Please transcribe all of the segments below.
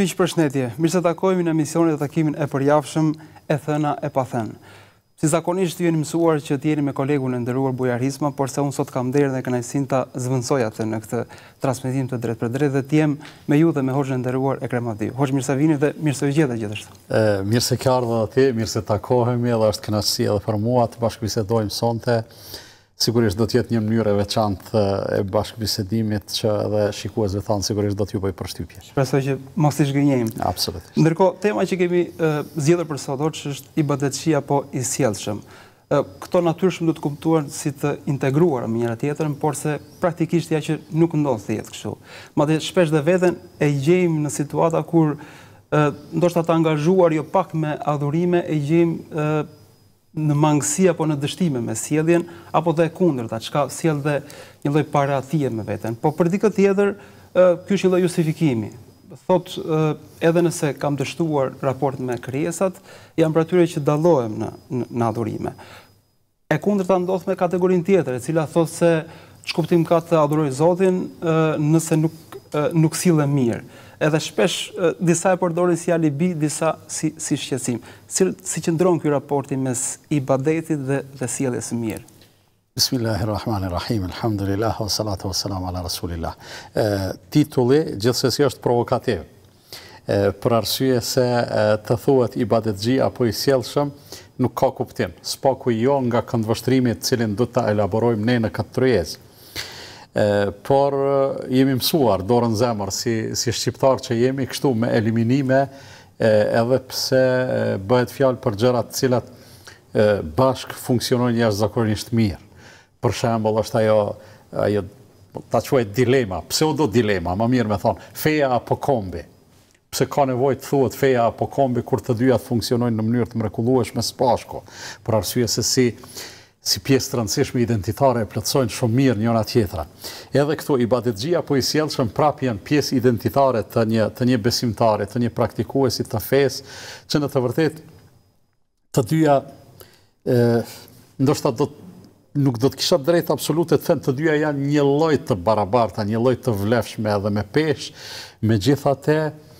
miq, përshëndetje. Mirë se takojmë në emisionin e takimin e përjavshëm e thëna e pa thënë. Si zakonisht ju jeni mësuar që t'jeni me kolegun e nderuar Bujar Hisma, por se unë sot kam derën dhe kënaqësinë ta zëvendësoj atë në këtë transmetim të drejt për drejt dhe t'jem me ju dhe me Hoxhën e nderuar Ekrem Ahmadiu. Hoxh, mirë se vini dhe mirë se u gjeta gjithashtu. Mirë se ke ardhur aty, mirë se takohemi dhe është kënaqësi edhe për mua të bashkëbisedojmë sonte. Sigurisht do të jetë një mënyrë e veçantë e bashkëbisedimit që edhe shikuesve tanë sigurisht do t'ju bëj përshtypje. Shpresoj që mos i zgënjejmë. Absolutisht. Ndërkohë, tema që kemi zgjedhur për sot është ibadetshia apo i sjellshëm. Këto natyrshëm do të kuptuar si të integruara me njëra tjetrën, por se praktikisht ja që nuk ndodh thjesht kështu. Madje shpesh dhe veten e gjejmë në situata kur ndoshta të angazhuar jo pak me adhurime e gjejmë në mangësi apo në dështime me sjelljen, apo dhe kundërta, çka sjell dhe një lloj parathie me veten. Po për dikë tjetër, ky është një lloj justifikimi. Thot edhe nëse kam dështuar raport me krijesat, jam për atyre që dallohem në adhurime. E kundërta ndodh me kategorinë tjetër, e cila thot se ç'kuptim ka të adhuroj Zotin nëse nuk sillem mirë. Edhe shpesh disa e përdorin si alibi, disa si shqetësim. Si qëndron ky raporti mes ibadetit dhe sjelljes së mirë? Bismillahirrahmanirrahim. Alhamdulillah wa salatu wa salam ala rasulillah. Titulli gjithsesi është provokativ. Për arsye se të thuhet ibadetxhi apo i sjellshëm nuk ka kuptim. Spaku jo nga këndvështrimi të cilin do ta elaborojmë ne në këtë tryezë. Por jemi mësuar dorën zemër si shqiptar që jemi kështu me eliminime edhe pse bëhet fjalë për gjërat të cilat bashk funksionojnë jashtëzakonisht mirë. Për shembull është ajo ta quhet dilema, pseudo dilema, më mirë me thonë, feja apo kombi. Pse ka nevojë të thuhet feja apo kombi kur të dyja funksionojnë në mënyrë të mrekullueshme së bashku, për arsye se si pjesë të rëndësishme identitare e plotësojnë shumë mirë njëra tjetra. Edhe këto ibadetxhia apo i sjellshëm prap janë pjesë identitare të një besimtari, të një praktikuesi të fesë, që në të vërtetë të dyja ndoshta nuk do të kisha drejt absolute të them të dyja janë një lloj të barabarta, një lloj të vlefshme edhe me peshë, megjithatë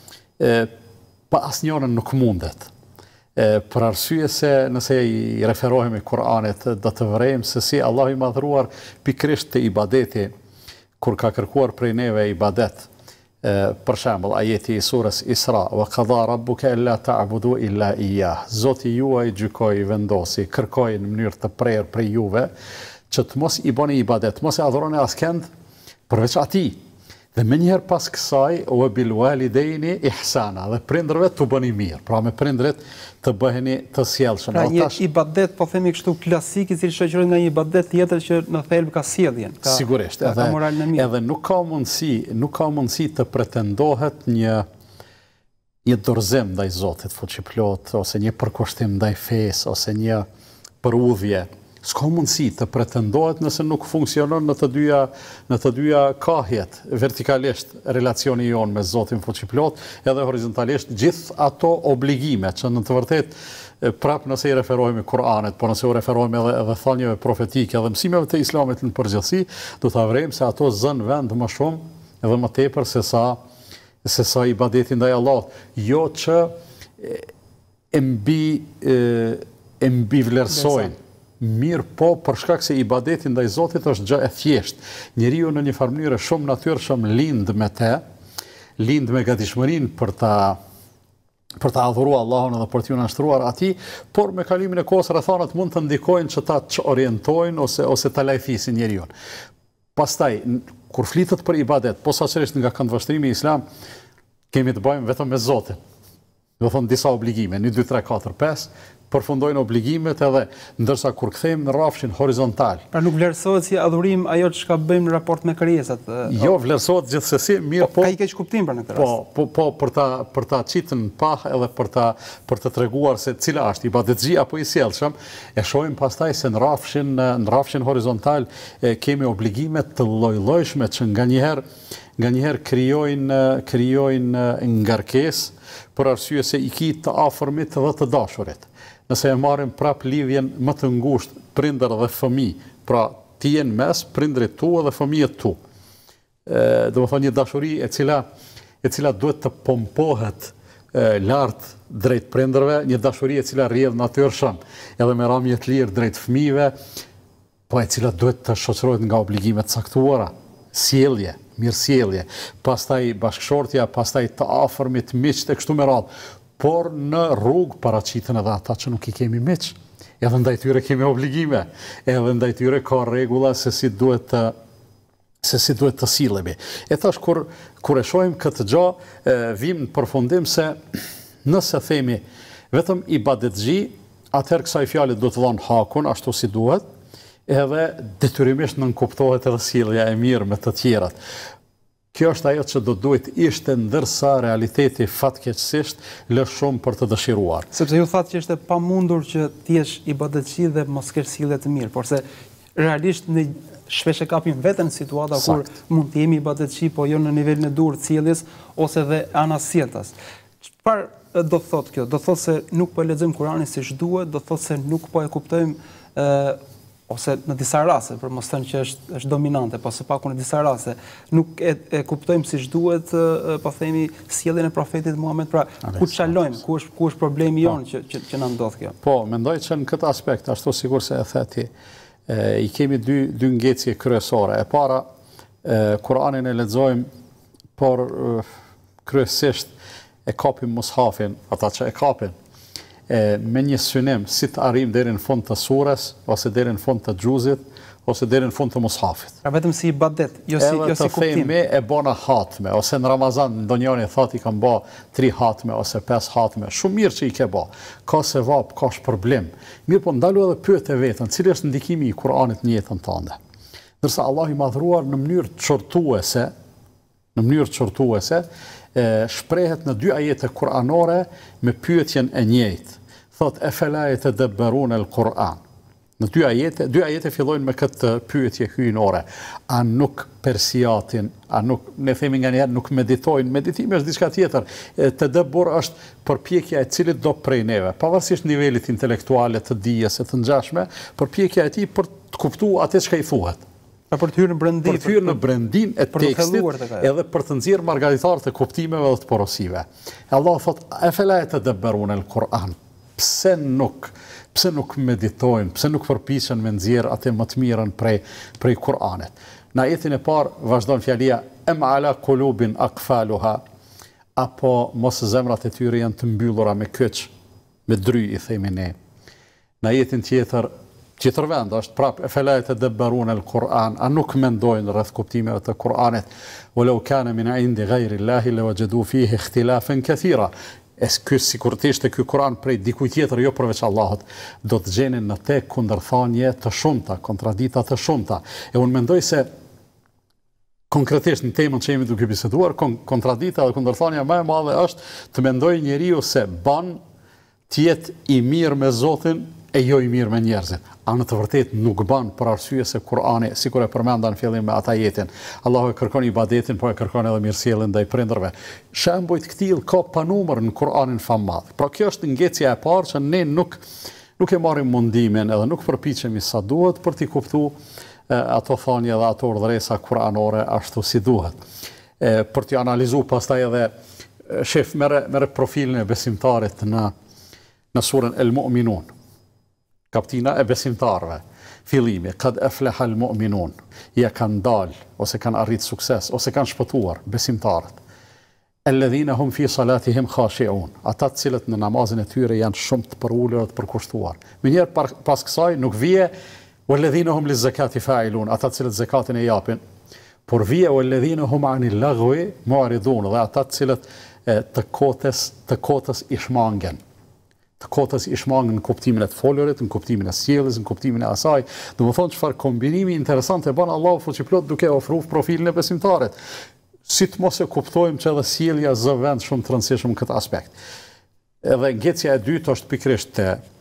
pa asnjërin nuk mundet. Për arsye se nëse i referohemi Kur'anit do të vërejmë se si Allahu i madhruar pikërisht te ibadeti kur ka kërkuar prej neve ibadet. Për shembull ajeti i surës Isra, wa qada rabbuka alla ta'budu illa iyyah. Zoti juaj gjykoi, vendosi, kërkoi në mënyrë të prerë prej juve që të mos i bëni ibadet, mos e adhuroni askënd përveç atij. Dhe më njëherë pas kësaj, wa bil walidayni ihsana, dhe prindërve të bëni mirë, pra me prindrit të bëheni të sjellshëm. Pra një ibadet, po themi kështu klasik, i cili shoqërohet nga një ibadet tjetër që në thelb ka sjelljen, sigurisht, ka moralin e mirë. Edhe nuk ka mundësi të pretendohet një dorëzim ndaj Zotit fuqiplot, ose një përkushtim ndaj fesë, ose një përudhje. S'ka mundësi të pretendohet nëse nuk funksionon në të dyja kahjet, vertikalisht relacioni jonë me Zotin fuqiplot, edhe horizontalisht gjithë ato obligime që në të vërtet prap nëse i referohemi Kur'anit, por nëse u referohemi edhe thanjeve profetike dhe mësimeve të Islamit në përgjithësi, do ta vrejmë se ato zën vend më shumë edhe më tepër se sa ibadeti ndaj Allahut, jo që e mbi vlerësojnë. Mirë po, për shkak se ibadeti ndaj Zotit është gjë e thjeshtë. Njeriu në një farë mënyrë shumë natyrshëm lind me gatishmërinë për ta adhuruar Allahun edhe për t'u nështruar atij, por me kalimin e kohës rrethanat mund të ndikojnë që ta orientojnë ose ta lajthisin njeriu. Pastaj, kur flitet për ibadet, posaçërisht nga këndvështrimi islam, kemi të bëjmë vetëm me Zotin. Do thonë disa obligime, 1, 2, 3, 4, 5, përfundojnë obligimet edhe ndërsa kur kthehemi në rrafshin horizontal. Pra nuk vlerësohet si adhurim ajo çka bëjmë në raport me krijesat. Jo, vlerësohet gjithsesi, mirë po. Ka i keq kuptim për në këtë rast. Po për ta qitën pah edhe për të treguar se cila është ibadetxhi apo i sjellshëm, e shohim pastaj se në rrafshin horizontal kemi obligime të lloj-llojshme që nganjëherë krijojnë ngarkesë për arsye se i ki të afërmit dhe të dashurit. Nëse e marrim prap lidhjen më të ngushtë prindër dhe fëmijë, pra ti jenë mes prindrit tu dhe fëmijët tu. Do të thonë një dashuri e e cila duhet të pompohet lartë drejt prindërve, një dashuri e cila rrjedh natyrshëm, edhe me ramje të lirë drejt fëmijëve, po e cila duhet të shoqërohet nga obligimet caktuara, sjellje, mirësjellje, pastaj bashkëshortja, pastaj të afërmit, miqt e kështu me radhë, por në rrugë paraqiten edhe ata që nuk i kemi miq. Edhe ndaj tyre kemi obligime, edhe ndaj tyre ka rregulla se si duhet të sillemi. E thash kur e shohim këtë gjë, vim në përfundim se nëse themi vetëm ibadetxhi, atëherë kësaj fjale do të dhanë hakun ashtu si duhet, edhe detyrimisht nënkuptohet edhe sjellja e mirë me të tjerat. Kjo është ajo që do duhet ishte, ndërsa realiteti fatkeqësisht lë shumë për të dëshiruar. Sepse ju thatë që është e pamundur që t'jesh ibadetxhi dhe mos kesh sjellje të mirë, por se realisht në shpesh e kapim veten situata kur mund të jemi ibadetxhi, po jo në nivelin e duhur të sjelljes ose dhe anasjelltas. Çfarë do thotë kjo? Do thotë se nuk po e lexojmë Kur'anin siç duhet, do thotë se nuk po e kuptojmë ose në disa raste, për mos thënë që është dominante, po së paku në disa raste, nuk e kuptojmë siç duhet, po themi, sjelljen e profetit Muhammed, pra ku çalojmë, ku është problemi jonë që na ndodh kjo. Po, mendoj që në këtë aspekt, ashtu sikur se e theti, i kemi dy ngecje kryesore. E para, Kur'anin e lexojmë, por kryesisht e kapim mushafin, ata që e kapin, me një synim si të arrim deri në fund të surës, ose deri në fund të xhuzit, ose deri në fund të mushafit. Pra vetëm si ibadet, jo si kuptim. Edhe të themi e bona hatme, ose në Ramazan ndonjëri thotë i kam bë 3 hatme ose 5 hatme. Shumë mirë që i ke bë. Ka sevap, ka shpërblim. Mirë, po ndalu edhe pyet e veten, cili është ndikimi i Kur'anit në jetën tënde. Ndërsa Allah i madhruar në mënyrë çortuese, shprehet në 2 ajete kuranore me pyetjen e njëjtë. Thot e fela yatadabbaruna al-Qur'an. Në 2 ajete fillojnë me këtë pyetje hyjnore. A nuk persjatin, a nuk, ne themi nganjëherë, nuk meditojnë. Meditimi është diçka tjetër. Tadabbur është përpjekja e cilit do prej neve, pavarësisht nivelit intelektuale të dijes e të ngjashme, përpjekja e tij për të kuptuar atë çka i thuhet. Për të hyrë në brendin e tekstit, edhe për të nxjerrë margaritar të kuptimeve dhe të porosive. Allah thot, e fela yatadabbaruna al-Qur'an. Pse nuk meditojnë, pse nuk përpiqen me nxjerrë atë më të mirën prej Kur'anit. Në ajetin e parë vazhdon fjalia em ala qulubin aqfaluha, apo mos zemrat e tyre janë të mbyllura me kyç, me dry i themi ne. Në ajetin tjetër vend është prap e fela yatadabbaruna al-Qur'an, a nuk mendojnë rreth kuptimeve të Kur'anit, walau kana min indi ghayri Allahi lawajadu fihi ikhtilafan kathira. Sikur të ishte ky Kur'an prej dikujt tjetër, jo përveç Allahut, do të gjenin në te kundërthanje të shumta, kontradita të shumta. E unë mendoj se konkretisht në temën që jemi duke biseduar, kontradita dhe kundërthania më e madhe është të mendoj njeriu se ban të jetë i mirë me Zotin e jo i mirë me njerëzit. A në të vërtet nuk ban për arsye se Kur'ani, sikur e përmenda në fillim me ata jetin, Allahu e kërkon ibadetin, po e kërkon edhe mirësjelljen ndaj prindërve. Shembujt këtill ka pa numër në Kur'anin famadh. Pra kjo është ngecja e parë që ne nuk e marrim mundimin edhe nuk përpiqemi sa duhet për t'i kuptuar ato thënie dhe ato urdhresa kuranore ashtu si duhet. Për t'i analizuar pastaj edhe shef merre profilin e besimtarit në surën El-Mu'minun. Kaptina e besimtarve, fillimi, kad aflaha al-mu'minun, ja kanë dalë, ose kanë arrit sukses, ose kanë shpëtuar besimtarët. Alladhina hum fi salatihim khashi'un, ata të cilët në namazin e tyre janë shumë të përulur dhe të përkushtuar. Mënyrë pas kësaj nuk vije walladhina hum liz-zakati fa'ilun, ata të cilët zakatin e japin, por vije walladhina hum 'anil lagwi mu'ridun, dhe ata të cilët të kotës i shmangen. Të kotës i shmangën në kuptimin e të folurit, në kuptimin e sjelljes, në kuptimin e asaj. Do të thonë çfarë kombinimi interesant e bën Allahu fuqiplot duke ofruar profilin e besimtarit. Si të mos e kuptojmë që edhe sjellja zë vend shumë të rëndësishëm në këtë aspekt. Edhe ngecja e dytë është pikërisht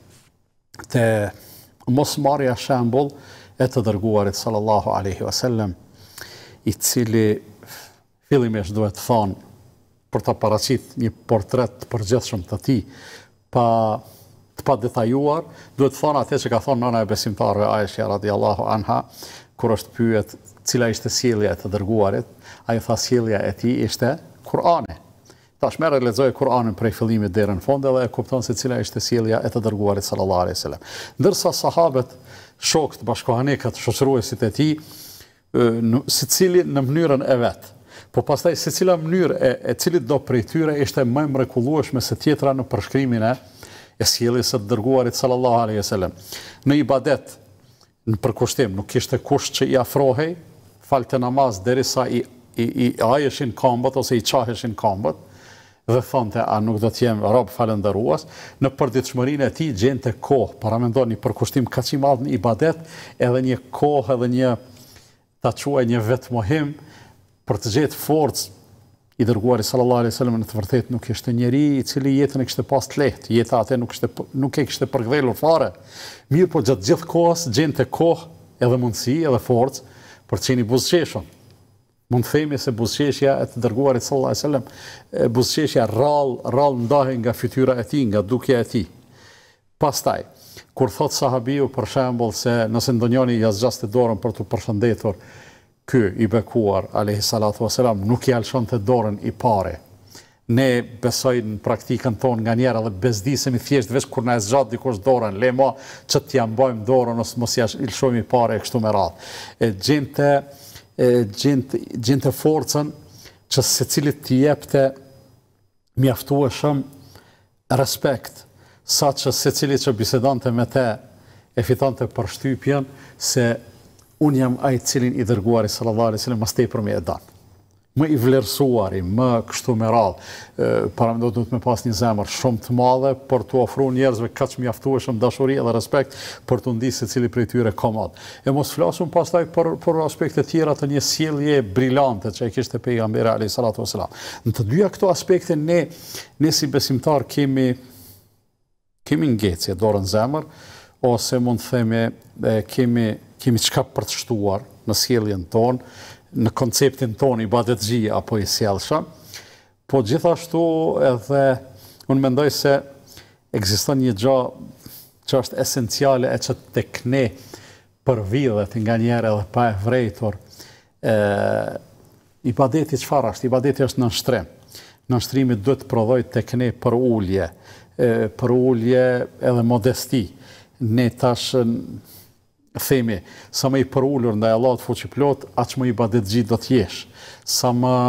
te mosmarrja shembull e të dërguarit sallallahu alaihi wasallam, i cili fillimisht duhet të thonë për ta paraqitur një portret të përgjithshëm të tij, pa detajuar, duhet të thonë atë që ka thonë nëna e besimtarëve Aisha radhiyallahu anha, kur është pyet cila ishte sjellja e të dërguarit, ai tha sjellja e tij ishte Kur'ani. Tash merr e lexoj Kur'anin prej fillimit deri në fund edhe e kupton se cila ishte sjellja e të dërguarit sallallahu alaihi wasallam. Ndërsa sahabët, shokët, bashkohanikët, shoqëruesit e tij, secili në mënyrën e vet. Po pastaj secila mënyrë e cilit do prej tyre ishte më mrekullueshme se tjetra në përshkrimin e sjelljes së dërguarit sallallahu alaihi wasallam. Në ibadet, në përkushtim, nuk kishte kush që i afrohej, falte namaz derisa i ajeshin këmbët ose i qaheshin këmbët, dhe thonte, a nuk do t'jem rob falëndërues, në përditshmërinë e tij gjente kohë, paramendon një përkushtim kaq i madh në ibadet, edhe një kohë, edhe një ta quaj një vetmohim për të gjetë forcë. I dërguari sallallahu alaihi wasallam në të vërtetë nuk ishte njeri i cili jetën e kishte pas të lehtë, jeta atë nuk e kishte përkthjelur fare. Mirë, po gjatë gjithë kohës gjente kohë edhe mundësi edhe forcë për të qenë i buzëqeshëm. Mund të themi se buzëqeshja e të dërguarit sallallahu alaihi wasallam, buzëqeshja rrallë ndahej nga fytyra e tij, nga dukja e tij. Pastaj, kur thot sahabiu për shembull se nëse ndonjëri ja zgjastë dorën për të përshëndetur, ky i bekuar alayhi salatu wasalam nuk i alshonte dorën i pare. Ne besojnë në praktikën tonë nga njerë edhe bezdisemi thjesht veç kur na e zgjat dikush dorën, le ma që t'ja mbajmë dorën ose mos ja lëshojmë i pare e kështu me radhë. Gjente forcën që secilit t'i jepte mjaftueshëm respekt, sa që secilit që bisedante me te e fitante përshtypjen se unë jam ai cilin i dërguari sallallahu alaihi wasallam mas tepër me e dan. Më i vlerësuari, më kështu me radhë, paramendoj duhet me pas një zemër shumë të madhe për të ofruar njerëzve kaq mjaftueshëm dashuri dhe respekt për të ndisë secili prej tyre komod. E mos flasum pastaj për aspekte tjera të një sjellje brillante që e kishte pejgamberi alayhi salatu wasalam. Në të dyja këto aspekte ne si besimtar kemi ngecje dorën zemër, ose mund të themi kemi çka për të shtuar në sjelljen tonë, në konceptin tonë ibadetxhi apo i sjellshëm, po gjithashtu edhe unë mendoj se ekziston një gjë që është esenciale e që tek ne përvidhet nga njerë edhe pa e vrejtur. Ibadeti çfarë është? Ibadeti është nënshtrim. Nënshtrimi duhet të prodhoj tek ne për ulje edhe modesti. Ne tash themi, sa më i përullur ndaj Allahut fuqiplot, aq më ibadetxhi do t'jesh. Sa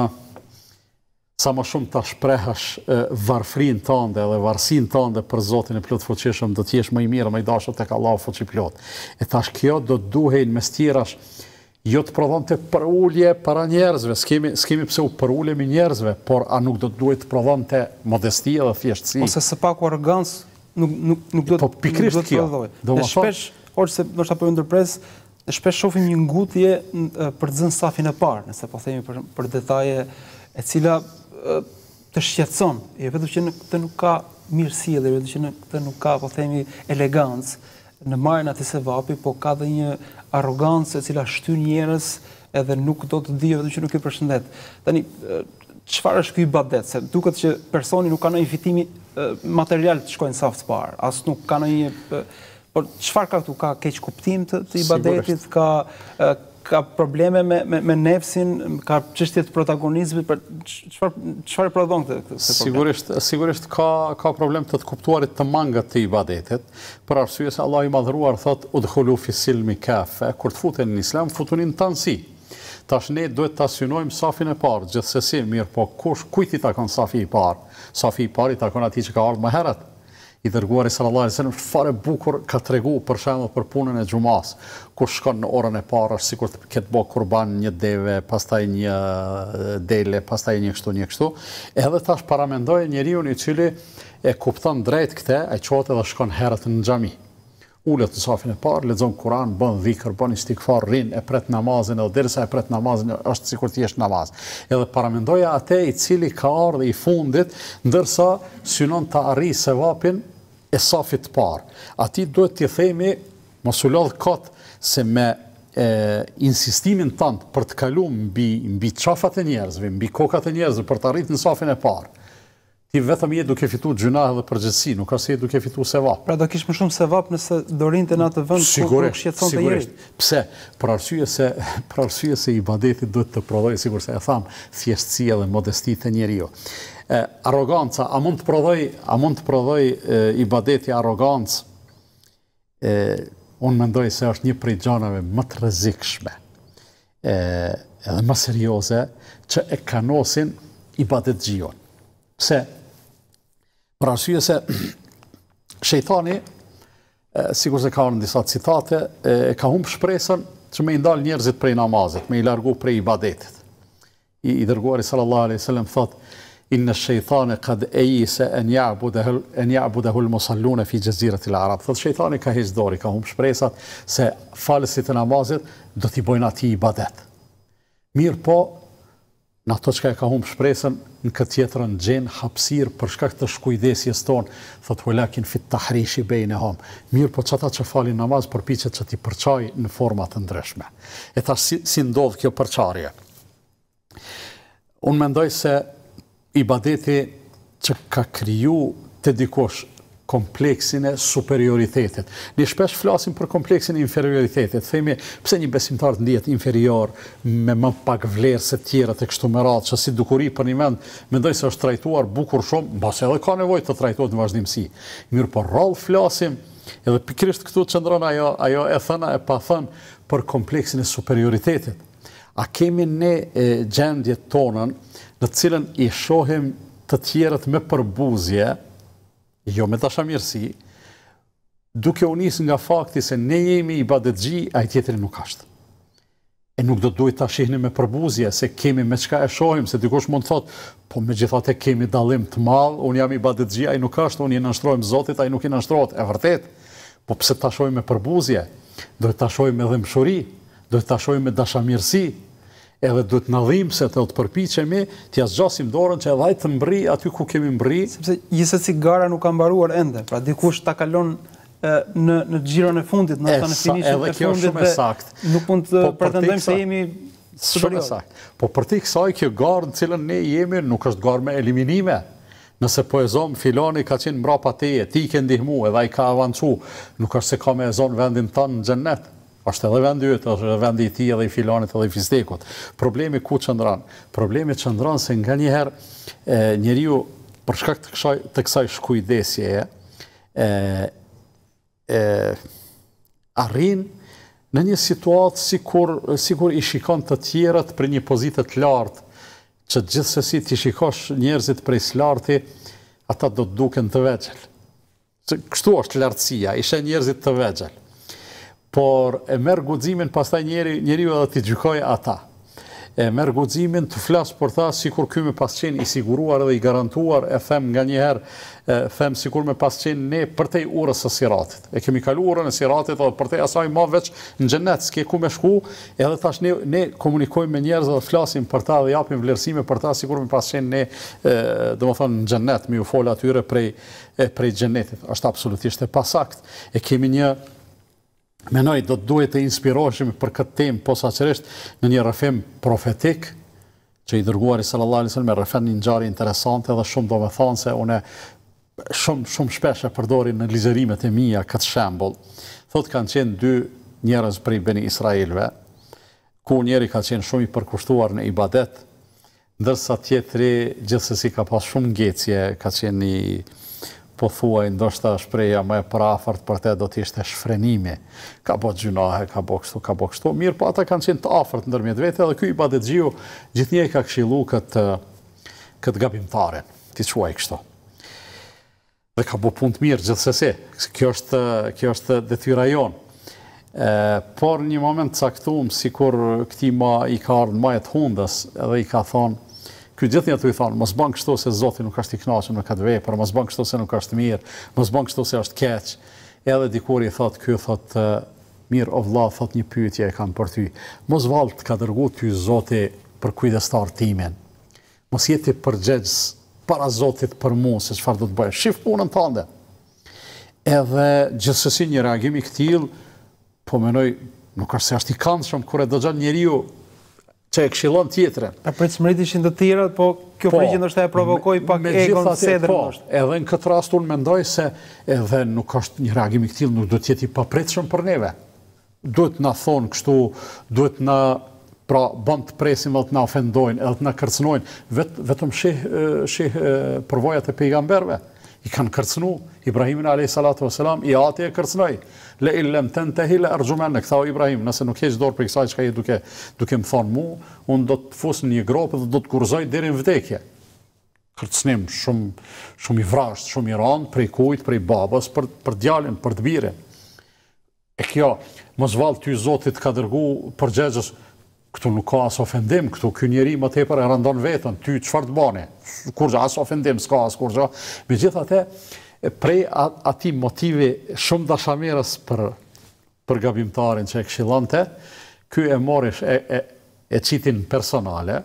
më shumë ta shprehësh varfrinë tënde dhe varësinë tënde për Zotin e plot fuqishëm, do t'jesh më i mirë, më i dashur tek Allahu fuqiplot. E tash kjo do të duhej mes tjerash jo të prodhonte përullje para njerëzve, s'kemi pse u përullemi njerëzve, por a nuk do të duhet të prodhonte modesti dhe thjeshtësi. Ose së paku arrogancë nuk do të prodhoj. E shpesh, ose ndoshta po ndërpres, shpesh shohim një ngutje për të zënë safin e parë, nëse po themi për detaje e cila të shqetëson, jo vetëm që këtë nuk ka mirësjellje, vetëm që këtë nuk ka, po themi, elegancë në marrjen atij sevapi, po ka dhe një arrogancë e cila shtyn njerëz edhe nuk do të dijë vetëm që nuk i përshëndet. Tani çfarë është ky ibadet? Se duket që personi nuk ka ndonjë fitimi material të shkojnë saf të parë, as nuk ka ndonjë. Por çfarë ka këtu? Ka keq kuptim të ibadetit, ka probleme me nefsin, ka çështje të protagonizmit, çfarë prodhon këtë problem? Sigurisht ka problem të kuptuarit të mangët të ibadetit, për arsye se Allah i madhëruar thot udkhulu fi silmi kafe, kur të futen në Islam, futuni në tansi. Tash ne duhet ta synojmë safin e parë, gjithsesi, mirë, po kujt i takon safi i parë? Safi i parë i takon atij që ka ardhur më herët. I dërguari sallallahu alaihi wasallam fare bukur ka tregu për shembull për punën e xumas, ku shkon në orën e parë sikur të ketë bë kurban një deve, pastaj një dele, pastaj një kështu. Edhe tash paramendoj njeriu i cili e kupton drejt këtë, ai çohet edhe shkon herët në xhami. Ulet në safin e parë, lexon Kur'an, bën dhikr, bën istigfar, rin e pret namazin, edhe derisa e pret namazin është sikur të jesh namaz. Edhe paramendoja atë i cili ka ardhur i fundit, ndërsa synon të arrijë sevapin e safit të parë. Ati duhet t'i themi, mos u lodh kot se me insistimin tënd për të kaluar mbi qafat e njerëzve, mbi kokat e njerëzve për të arritur në safin e parë. ti vetëm je duke fitu gjuna dhe përgjithësi, nuk është se je duke fitu sevap. Pra do kish më shumë sevap nëse do rinte në atë vend ku nuk shqetëson të jeri. Pse? Për arsye se ibadeti duhet të prodhoj, sigur se e tham, thjeshtësia dhe modesti të njeriu. Arroganca, a mund të prodhoj ibadeti arrogancë? Unë mendoj se është një prej gjanave më të rrezikshme edhe më serioze që e kanosin ibadetxhion. Pse? Për arsye se shejtani, sikur se ka në disa citate, ka humbë shpresën që me i ndalë njerëzit prej namazit, me i largu prej ibadetit. I dërguari sallallahu alaihi wasallam thot: "Inna ash-shaytana qad ayisa an ya'budahu al-musalluna fi jazirati al-arab." Thot shejtani ka heqë dorë, ka humbë shpresat se falësit e namazit do t'i bojnë atij ibadet. Mirë po, në ato që ka humbë shpresën, në këtë tjetërën gjenë hapësirë për shkak të shkujdesjes tonë, thot walakin fit tahrishi bainahum. Mirë po çata që falin namaz përpiqet që t'i përçaj në forma të ndryshme. E tash si ndodh kjo përçarje? Unë mendoj se ibadeti që ka kriju të dikush kompleksin e superioritetit. Ne shpesh flasim për kompleksin e inferioritetit. Themi, pse një besimtar të ndihet inferior, me më pak vlerë se tjerët e kështu me radhë, që si dukuri për një mend, mendoj se është trajtuar bukur shumë, mbas edhe ka nevojë të trajtohet në vazhdimsi. Mirë, por rrallë flasim, edhe pikërisht këtu qëndron ajo e thëna e pa thënë për kompleksin e superioritetit. A kemi ne gjendjet tonën në cilën i shohim të tjerët me përbuzje, jo me dashamirësi, duke u nisë nga fakti se ne jemi ibadetxhi, ai tjetri nuk është. E nuk do duhet ta shihni me përbuzje, se kemi me çka e shohim, se dikush mund të thotë, po megjithatë kemi dallim të madh, unë jam ibadetxhi, ai nuk është, unë i nënshtrohem Zotit, ai nuk i nënshtrohet, e vërtet. Po pse ta shohim me përbuzje? Duhet ta shohim me dhëmshuri, duhet ta shohim me dashamirësi, edhe duhet në dhimbse të përpiqemi t'ja zgjasim dorën që edhe ai të mbri aty ku kemi mbri. Sepse gjithsesi gara nuk ka mbaruar ende, pra dikush ta kalon në xhiron e fundit, në atë në finishin e fundit. Edhe kjo është shumë e saktë. Nuk mund të pretendojmë se jemi shumë e saktë. Po për të kësaj kjo garë në cilën ne jemi nuk është garë me eliminime. Nëse po e zonë filoni ka qenë mbrapa teje, ti ke ndihmu edhe ai ka avancu, nuk është se ka me e zonë vendin tanë në xhennet. Është edhe vendi yt, është edhe vendi i tij, edhe i filonit, edhe i fistekut. Problemi ku qëndron? Problemi qëndron se nganjëherë njeriu për shkak të kësaj shkujdesjeje arrin në një situatë sikur i shikon të tjerët për një pozitë të lartë, që gjithsesi ti shikosh njerëzit prej slarti, ata do të duken të vegjël. Kështu është lartësia, ishe njerëzit të vegjël. Por e merr guximin pastaj njeriu edhe t'i gjykoj ata. E merr guximin të flas për ta sikur ky me pas qenë i siguruar edhe i garantuar, e them nganjëherë, sikur me pas qenë ne përtej urës së Siratit. E kemi kaluar urën e Siratit edhe përtej asaj më veç në xhennet, s'ke ku me shku, edhe tash ne komunikojmë me njerëz dhe flasim për ta dhe japim vlerësime për ta sikur me pas qenë ne, domethënë në xhennet, me u fol atyre prej xhennetit. Është absolutisht e pasakt. E kemi një menoj, do të duhet të inspiroheshim për këtë temë posaçërisht në një rrëfim profetik që i dërguari sallallahu alaihi wasallam rrëfon një ngjarje interesante dhe shumë domethënëse, unë shumë shpesh e përdori në ligjërimet e mia këtë shembull. Thotë kanë qenë dy njerëz prej Beni Israilëve, ku njëri ka qenë shumë i përkushtuar në ibadet, ndërsa tjetri gjithsesi ka pas shumë ngecje, ka qenë i po thuaj, ndoshta shpreja më e parafort për te do të ishte shfrenimi. Ka bo gjunahe, ka bo kështu. Mirë, po ata kanë qenë të afërt ndërmjet vete, dhe ky ibadetxhiu gjithnjëherë ka këshillu këtë gabimtaren, ti quaj kështu. Dhe ka bo punë të mirë gjithsesi. Kjo është detyra jonë. Por një moment caktuar, sikur këtij i ka ardhur majet hundës, edhe i ka thonë, ky gjithnjë ato i thonë, mos bën kështu se Zoti nuk është i kënaqur me këtë vepër, mos bën kështu se nuk është mirë, mos bën kështu se është keq. Edhe dikur i thotë, ky thotë, mirë o vëlla, thotë një pyetje e kam për ty. Mos vallë të ka dërguar ty Zoti për kujdestar timin. Mos jeti përgjegjës para Zotit për mua se çfarë do të bëj. Shif punën tënde. Edhe gjithsesi një reagim i këtill, po mendoj, nuk është se është i këndshëm kur e dëgjon njeriu që e këshillon tjetrin. Pritshmëritë ishin të tjera, po kjo përgjigje ndoshta e provokoi pak egon sedrën. Edhe në këtë rast unë mendoj se edhe nuk është një reagim i tillë, nuk do të jetë i papritshëm për neve. Duhet na thonë kështu, duhet na bën të presim edhe të na ofendojnë, edhe të na kërcënojnë, vetëm shih përvojat e pejgamberëve. I kanë kërcënu, Ibrahimin a.s. I ati e kërcënoj. Le illem tentehi le arxumenek, thao Ibrahim, nëse nuk heq dorë për kësaj që ka je duke më thonë mu, unë do të fusë një gropë dhe do të kurzoj deri në vdekje. Kërcënim shumë i vrasht, shumë i randë, prej kujt, prej babës, për djalin, për të birin. E kjo, mos vallë ty Zotit ka dërgu përgjegjës, këtu nuk ka as ofendim, këtu ky njeri më tepër e rëndon vetën, ty çfarë të bane? Kurrë as ofendim s'ka as kurrë. Megjithatë, prej atij motivi shumë dashamirës për gabimtarin që e këshillonte, ky e mori e qitin personale,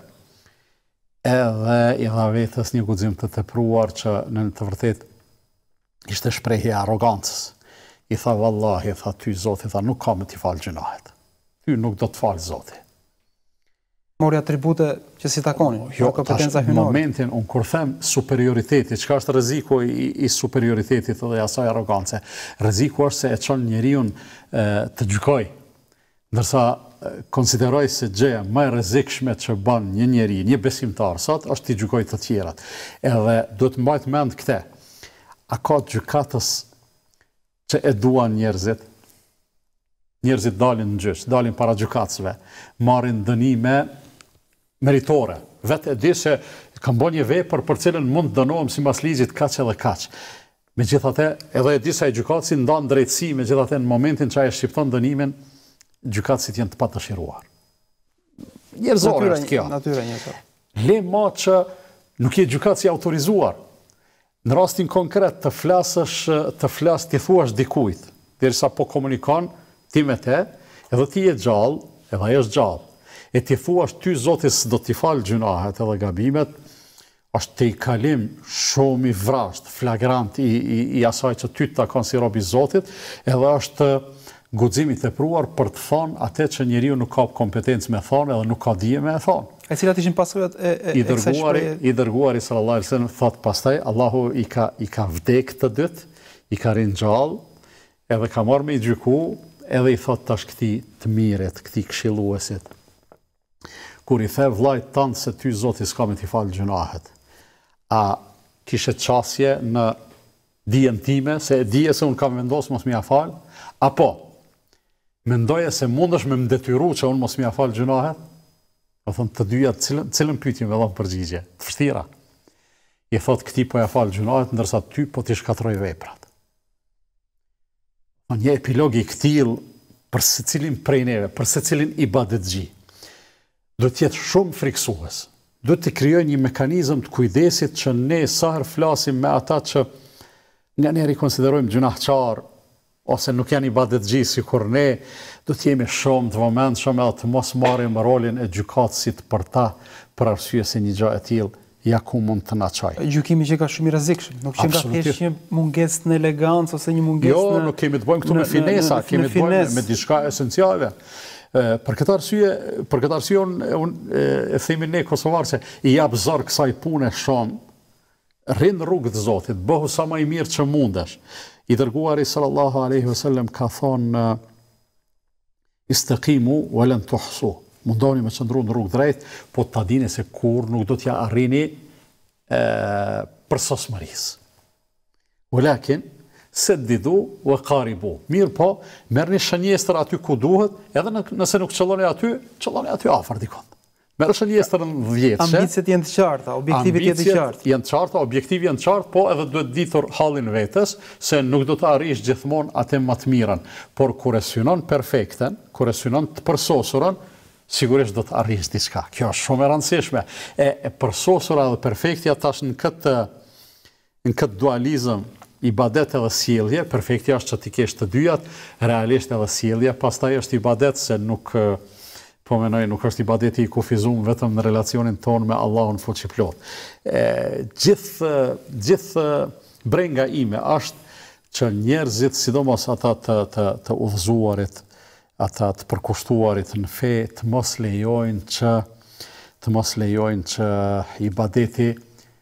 edhe i dha vetës një guxim të tepruar që në të vërtet ishte shprehje arrogancës. I tha vallahi, tha ty Zoti, tha nuk ka më t'i falë gjunahet. Ty nuk do të falë Zoti. Mori atribute që si takonin, kompetenca hynore. Në momentin, unë kur them superioriteti, çka është rreziku i superioritetit dhe asaj arrogance? Rreziku është se e çon njeriu të gjykoj, ndërsa konsideroj se gjëja më e rrezikshme që bën një njeri, një besimtar sot, është t'i gjykoj të tjerat. Edhe duhet mbajt mend këtë. A ka gjykatës që e duan njerëzit? Njerëzit dalin në gjyq, dalin para gjykatësve, marrin dënime meritore. Vetë e di se kam bën një vepër për cilën mund të dënohem sipas ligjit kaq edhe kaq. Megjithatë, edhe e di se ai gjykatësi ndan drejtësi, megjithatë në momentin që ai shqipton dënimin, gjykatësit janë të padëshiruar. Njerëzore është kjo. Natyra njerëzore. Le ma që nuk je gjykatësi autorizuar. Në rastin konkret të ti thuash dikujt, derisa po komunikon ti me te, edhe ti je gjallë, edhe ai është gjallë. E ti thuash ty Zotis do t'i falë gjunahet edhe gabimet, është te i kalim shumë i vrasht, flagrant i asaj që ty të takon si rob i Zotit, edhe është guximi i tepruar për të thonë atë që njeriu nuk ka kompetencë me thonë edhe nuk ka dije me thonë. E cilat ishin pasojat I dërguari sallallahu alaihi wasallam thot pastaj Allahu i ka vdek të dytë, i ka rinë gjallë, edhe ka marrë me i gjyku, edhe i thot tash këtij të mirët, këtij këshilluesit. Kur i the vllajt tanë se ty Zoti s'ka me t'i falë gjunahet, a kishe qasje në dijen time, se e dije se unë kam vendosë mos m'ja falë, apo mendoje se mundesh me më detyru që unë mos m'ja falë gjunahet? Do thënë të dyja cilën pyetje me dhënë përgjigje, të vështira. I thot këtij po ja falë gjunahet, ndërsa ty po t'i shkatroj veprat. Një epilog i këtill për secilin prej neve, për secilin ibadetxhi, do t'jetë shumë friksues. Do të krijoj një mekanizëm të kujdesit që ne sa herë flasim me ata që nga njerë i konsiderojmë gjunahçar, ose nuk janë ibadetxhi sikur ne, do t'jemi shumë të vëmendshëm edhe të mos marrim rolin e gjykatësit për ta, për arsye se një gjë e tillë ja ku mund të na çojë. Gjykimi që ka shumë i rrezikshëm, nuk që nga thjesht një mungesë në elegancë ose një mungesë Jo, nuk kemi të bëjmë këtu me finesa, kemi të bëjmë me diçka esenciale. Për këtë arsye unë e themi ne kosovarë se i jap zor kësaj pune shumë, rrin rrugë të Zotit, bëhu sa më i mirë që mundesh. I dërguari sallallahu alaihi wasallam ka thonë istaqimu wa lan tuhsu. Mundoni me qëndru në rrugë drejt, po ta dini se kur nuk do t'ja arrini për sosmërisë. Walakin seddidu wa qaribu. Mirë po, merrni shënjestër aty ku duhet, edhe nëse nuk qëlloni aty afër dikon. Merr shënjestër në 10. Ambicet janë të qarta, objektivi jetë i qartë. Janë të qarta, objektivi janë të qartë, po edhe duhet ditur hallin vetes, se nuk do të arrish gjithmonë atë më të mirën, por kur e synon perfekten, kur e synon të përsosurën, sigurisht do të arrish diçka. Kjo është shumë e rëndësishme. E përsosura dhe perfektja tash në këtë dualizëm ibadet edhe sjellje, perfektja është që ti kesh të dyjat, realisht edhe sjellje, pastaj është ibadet se nuk nuk është ibadeti i kufizuar vetëm në relacionin tonë me Allahun fuqiplot. Gjithë brenga ime është që njerëzit, sidomos ata të udhëzuarit, ata të përkushtuarit në fe, të mos lejojnë që të mos lejojnë që ibadeti,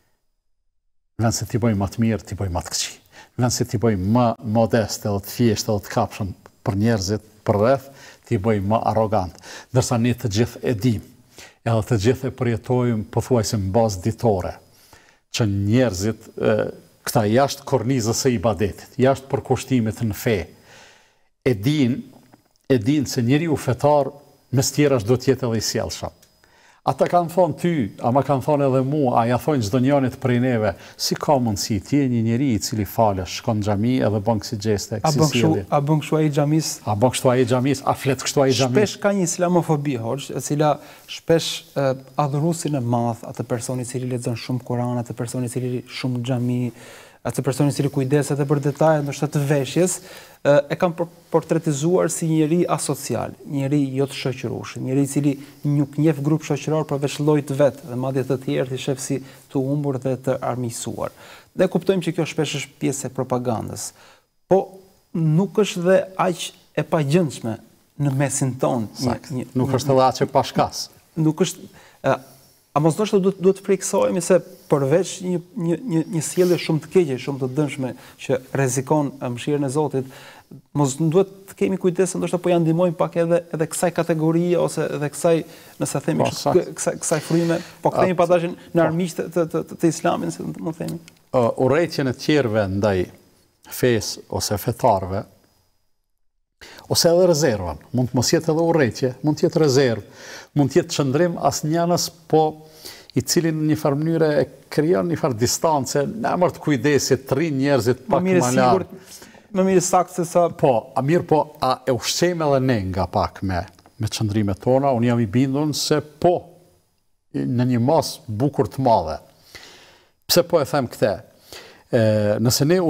në vend se t'i bëjmë më të mirë, t'i bëjmë më të këqij. Në vend se t'i bëjmë më modest edhe të thjeshtë edhe të kapshëm për njerëzit për rreth, t'i bëjmë më arrogant. Ndërsa ne të gjithë e dim, edhe të gjithë e përjetojmë pothuajse në bazë ditore, që njerëzit, këta jashtë kornizës së ibadetit, jashtë përkushtimit në fe, e din se njeriu fetar mes tjerash do t'jetë edhe i sjellshëm. Ata kanë thonë ty, ama kanë thonë edhe mua, a ja thonë çdo njanit prej neve, si ka mundësi, ti je një njeri i cili falesh, shkon në xhami edhe bën kësi gjeste, a bën kështu ai xhamis? A bën kështu ai xhamis, a flet kështu ai xhamis? Shpesh ka një islamofobi, hoxh, e cila shpesh adhuruesin e madh, atë personi i cili lexon shumë Kur'an, atë personi i cili shumë xhami, atë personi i cili kujdeset edhe për detajet ndoshta të veshjes, e kanë portretizuar si njeri asocial, njeri jo të shoqërueshëm, njeri i cili nuk njeh grup shoqëror përveç llojit vet, dhe madje të tjerë i shef si të humbur dhe të armiqësuar. Ne kuptojmë që kjo shpesh është pjesë e propagandës, po nuk është dhe aq e pagjendshme në mesin tonë. Nuk është edhe aq e pashkas. Nuk është, a mos ndoshta duhet friksohemi se përveç një sjellje shumë të keqe, shumë të dëmshme që rrezikon mëshirën e Zotit, mos duhet të kemi kujdes se ndoshta po ja ndihmojmë pak edhe kësaj kategorie ose edhe kësaj, nëse themi kësaj fryme, po kthehemi patashin në armiq të Islamit, se mund të themi. Urrëtitjen e tjerëve ndaj fesë ose fetarëve, ose edhe rezervën, mund të mos jetë edhe urrëtitje, mund të jetë rezervë, mund të jetë çndrim asnjënës, po i cili në një farë mënyrë e krijon një farë distance, në emër të kujdesit, të rinë njerëzit pak më larg. Më mirë saktë se sa... Po, a e ushqejmë edhe ne nga pak me çndrimet tona, unë jam i bindur se po, në një mas bukur të madhe. Pse po e them këtë? Nëse ne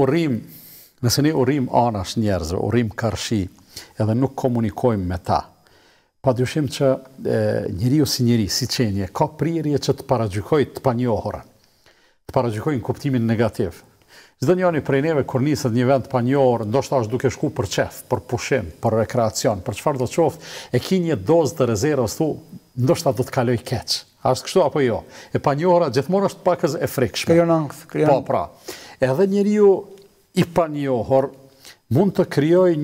urrim anash njerëzve, urrim karshi, edhe nuk komunikojmë me ta, padyshim që njeriu si njeri, si qenje, ka prirje që të paragjykojë të panjohurën, të paragjykojë në kuptimin negativ. Çdo njëri prej neve kur niset një vend të panjohur, ndoshta është duke shku për qef, për pushim, për rekreacion, për çfarë do të qoftë, e ki një dozë të rezervës tu, ndoshta do të kaloj keq. A është kështu apo jo? E panjohura gjithmonë është pak e frikshme. Krijon ankth, Po, pra. Edhe njeriu i panjohur mund të krijojë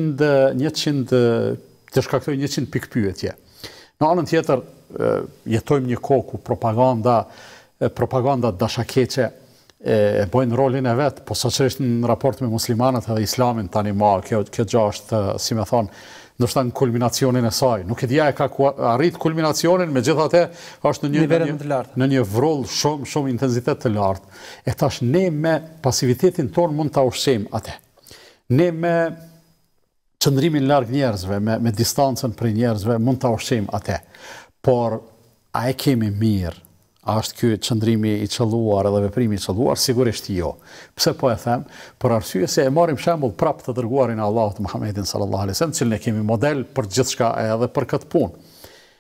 100 të shkaktoj 100 pikë pyetje. Në anën tjetër, jetojmë një kohë ku propaganda dashakeqe e bojnë rolin e vetë, po saqërisht në raport me muslimanët edhe islamin tani ma, kjo gjë është, si me thonë, ndoshta në kulminacionin e saj. Nuk e dija e ka arrit kulminacionin, megjithatë është në një vrull shumë intensitet të lartë. E tash ne me pasivitetin ton mund ta ushqejmë atë. Ne me qëndrimin larg njerëzve, me distancën prej njerëzve mund ta ushqejmë atë. Por a e kemi mirë? A është ky qëndrimi i qelluar edhe veprimi i qelluar? Sigurisht jo. Pse po e them? Për arsye se e marrim shembull prapë të dërguarin e Allahut Muhammedin sallallahu alaihi wasallam, cilin e kemi model për gjithçka edhe për këtë punë.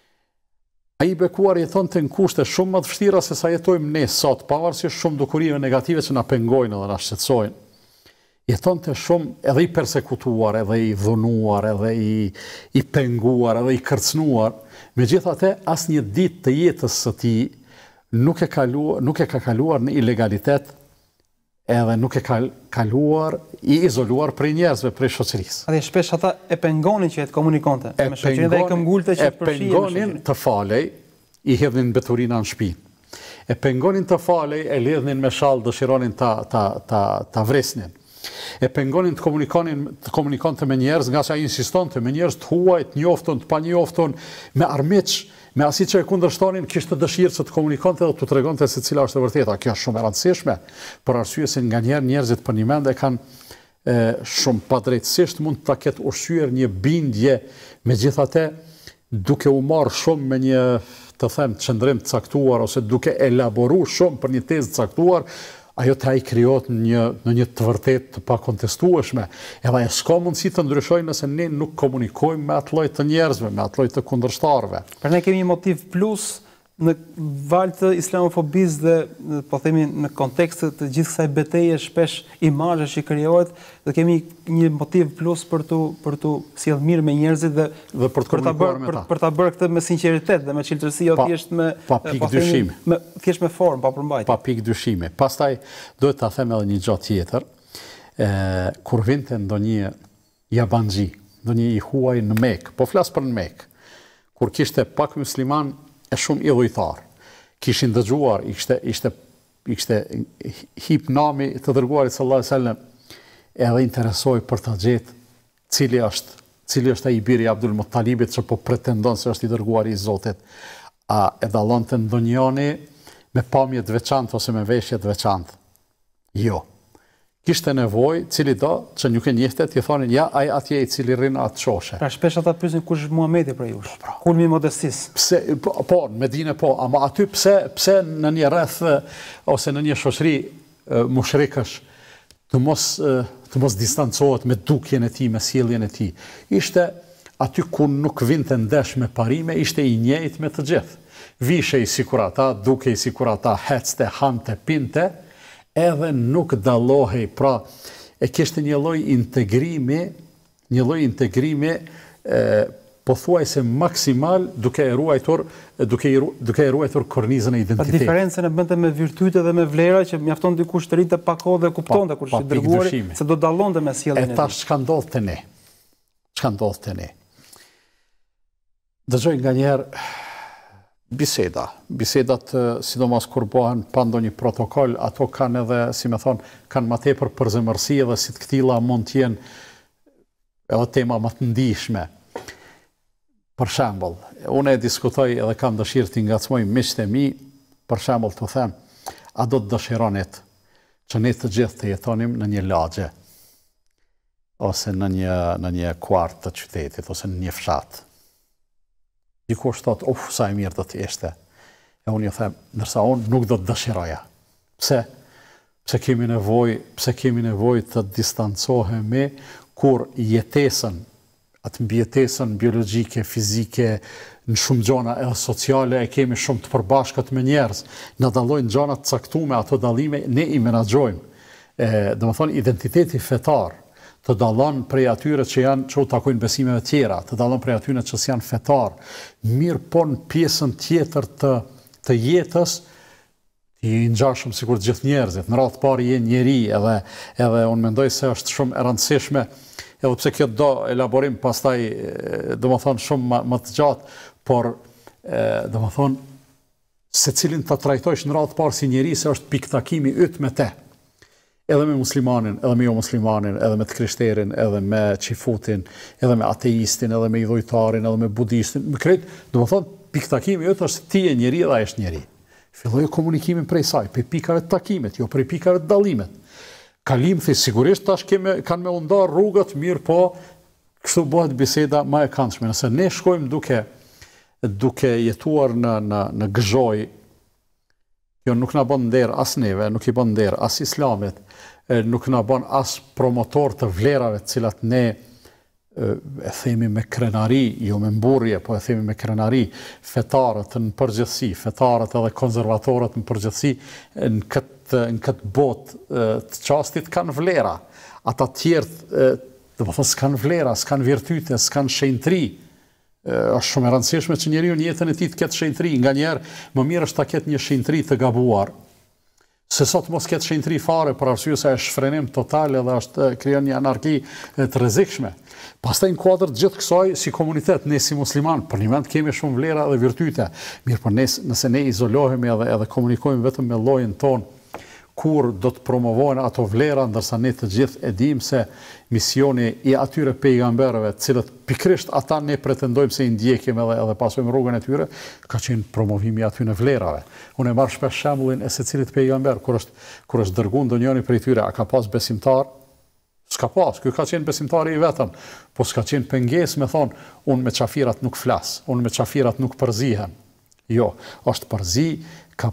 Ai bekuar jetonte në kushte shumë më të vështira se sa jetojmë ne sot, pavarësisht shumë dukurive negative që na pengojnë edhe na shqetësojnë. Jetonte shumë edhe i persekutuar, edhe i dhunuar, edhe i penguar, edhe i kërcënuar. Megjithatë, asnjë ditë të jetës së tij nuk e ka kaluar në ilegalitet, edhe nuk e ka kaluar i izoluar prej njerëzve, prej shoqërisë. Atë shpesh ata e pengonin që të komunikonte me shoqërinë dhe e këmbgulte që të përfshihen. E pengonin të falej, i hedhin mbeturina në shtëpi. E pengonin të falej, e lidhnin me shall, dëshironin ta vresnin. E pengonin të komunikonte me njerëz, nga sa insistonte me njerëz të huaj, të njoftun, të panjoftun, me armiq, me asi që e kundërshtonin, kishte dëshirë që të komunikonte dhe të tregonte se cila është e vërteta. Kjo është shumë e rëndësishme, për arsye se nganjëherë njerëzit për një mend e kanë shumë padrejtësisht mund ta ketë ushqyer një bindje, megjithatë duke u marrë shumë me një, të them, qëndrim të caktuar ose duke elaboruar shumë për një tezë të caktuar, ajo të ai krijohet në një të vërtetë të pakontestueshme. Edhe e s'ka mundësi të ndryshojë nëse ne nuk komunikojmë me atë lloj të njerëzve, me atë lloj të kundërshtarëve. Për ne kemi një motiv plus në valë të islamofobisë dhe po themi në kontekstet të gjithë kësaj betejë shpesh imazhe që krijohet dhe kemi një motiv plus për tu sjellë mirë me njerëzit dhe për ta bërë këtë me sinqeritet dhe me çelësi, jo thjesht me thjesht me formë, pa përmbajtje. Pa pikë dyshime. Pastaj duhet ta them edhe një gjë tjetër. Kur vinte ndonjë jabanxhi, ndonjë i huaj në Mekë, po flas për në Mekë, kur kishte pak musliman e shumë idhujtar. Kishin dëgjuar, ishte hip nami të dërguarit sallallahu alaihi wasallam, edhe interesoi për të gjetë cili është ai biri i Abdul Muttalibit që po pretendon se është i dërguari i Zotit. A e dallonte ndonjëri me pamje të veçantë ose me veshje të veçantë? Jo. Kishte nevojë cili do që nuk e njehte të thonin ja ai atje i cili rrin atë shoshe. Pra shpesh ata pyesin kush është Muhamedi për ju. Kulmi i modestisë. Pse po në Medinë po, ama aty pse në një rreth ose në një shoqëri mushrikësh të mos distancohet me dukjen e tij, me sjelljen e tij. Ishte aty ku nuk vinte ndesh me parime, ishte i njëjtë me të gjithë. Vishej sikur ata, dukej sikur ata, hecte, hante, pinte, edhe nuk dallohej, pra e kishte një lloj integrimi pothuajse maksimal duke e ruajtur kornizën e identitetit. Diferencën e bënte me virtyte dhe me vlera që mjafton dikush të rritë pa kohë dhe kuptonte kur është i dërguari se do dallonte me sjelljen e tij. E tash çka ndodh te ne? Çka ndodh te ne? Dëgjoj nganjëherë bisedat, sidomos kur bëhen pa ndonjë protokoll, ato kanë edhe, si me thonë, kanë më tepër përzemërsi dhe si të këtilla mund të jenë edhe tema më të ndihshme. Për shembull, unë e diskutoj edhe kam dëshirë të ngacmoj miqtë e mi, për shembull të them, a do të dëshironit që ne të gjithë të jetonim në një lagje, ose në një kuart të qytetit, ose në një fshat. Dikush thot, sa e mirë do të ishte. E unë ju them, ndërsa unë nuk do të dëshiroja. Pse? Pse kemi nevojë të distancohemi kur jetesën, atë mbijetesën biologjike, fizike, në shumë gjona edhe sociale, e kemi shumë të përbashkët me njerëz. Në dallojnë gjona të caktume, ato dallime ne i menaxhojmë. Domethënë identiteti fetar të dallon prej atyre që u takojnë besimeve tjera, të dallon prej atyre që janë fetar, mirë po në pjesën tjetër të jetës, i ngjashëm sikur të gjithë njerëzit. Në radhë të parë je njeri, edhe unë mendoj se është shumë e rëndësishme, edhe pse kjo do elaborim pastaj, domethënë shumë më të gjatë, por domethënë secilin ta trajtojsh në radhë të parë si njeri se është piktakimi yt me te. Edhe me muslimanin, edhe me jo muslimanin, edhe me të krishterin, edhe me qifutin, edhe me ateistin, edhe me idhujtarin, edhe me budistin. Më krejt, do më thonë, piktakimi jëtë është ti e njeri dhe a është njeri. Fillojë komunikimin prej saj, prej pikave të takimit, jo prej pikave të dalimet. Kalim, thë sigurisht, tash kanë me undar rrugët, mirë po, kështu bëhet biseda ma e këndshme. Nëse ne shkojmë duke jetuar në gëzhoj, jo nuk na bën nder as neve, nuk i bën nder as islamit, nuk na bën as promotor të vlerave të cilat ne e themi me krenari, jo me mburje, po e themi me krenari, fetarët në përgjithësi, fetarët edhe konservatorët në përgjithësi, në këtë botë të qastit kanë vlera. Ata tjertë, dhe më thënë, s'kanë vlera, s'kanë virtyte, s'kanë shenjtëri. Është shumë e rëndësishme që njeriu në jetën e tij të ketë shenjtëri, nganjëherë më mirë është ta ketë një shenjtëri të gabuar, se sot mos ketë shenjtëri fare për arsye se është shfrenim total edhe krijon një anarki të rrezikshme. Pastaj në kuadër të gjithë kësaj, si komunitet, ne si musliman, për një vend kemi shumë vlera dhe virtyte. Mirë, por nëse ne izolohemi edhe komunikojmë vetëm me llojin ton, kur do të promovojnë ato vlera, ndërsa ne të gjithë e dim se misioni i atyre pejgamberëve, cilët pikrisht ata ne pretendojmë se i ndjekim edhe pasojmë rrugën e tyre, ka qenë promovimi aty në vlerave. Unë e marr shpesh shembullin e secilit pejgamber, kur është dërguar ndonjëri prej tyre, a ka pas besimtar? S'ka pas, ky ka qenë besimtari i vetëm, po s'ka qenë pengesë me thonë, unë me qafirat nuk flas, unë me qafirat nuk përzihem. Jo, është përzi, ka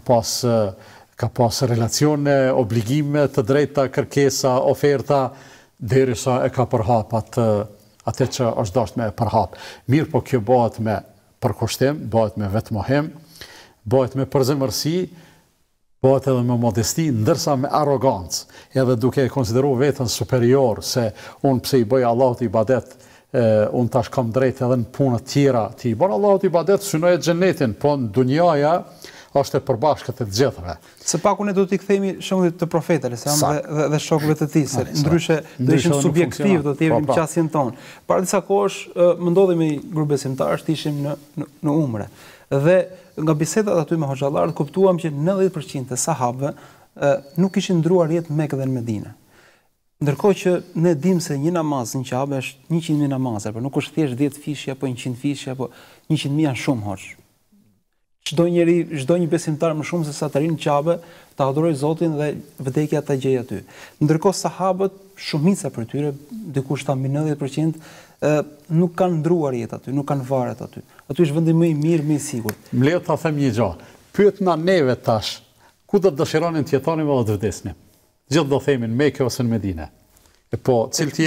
pas relacione, obligime të drejta, kërkesa, oferta, derisa e ka përhap atë që është dashur me përhap. Mirë, po kjo bëhet me përkushtim, bëhet me vetmohim, bëhet me përzemërsi, bëhet edhe me modesti, ndërsa me arrogancë, edhe duke konsideru vetën superior, se unë pse i bëj Allahut ibadet, unë tash kam drejt edhe në punët tjera, ti i bën Allahut ibadet, synoj e xhenetin, po në dunjaja është e përbashkët e të gjithëve. Se pak unë do t'i kthemi shembullit të profetit dhe shokëve të tij, se ndryshe do ishim subjektiv, do të jemi në qasjen tonë. Para disa kohësh më ndodhi me grup besimtarësh, ishim në umre. Dhe nga bisedat aty me hoxhallarët kuptuam që 90% e sahabëve nuk ishin ndruar jetë në Mekë dhe në Medinë. Ndërkohë që ne dimë se një namaz në Kabe është 100.000 namaze, por nuk është thjesht 10 fishje apo 100 fishje apo 100.000 janë shumë hoç. Çdo një besimtar më shumë se sa të rinë në Kabe, ta adhuroj Zotin dhe vdekja ta gjej aty. Ndërkohë sahabët, shumica për tyre, dikush ta mbi 90%, nuk kanë ndruar jetë aty, nuk kanë varet aty. Aty është vendi më i mirë, më i sigurt. Mbledh ta them një gjë. Pyetna neve tash, ku do të dëshironin të jetonim edhe të vdesnim? Gjithë do themin Mekë ose në Medinë. Po, cilët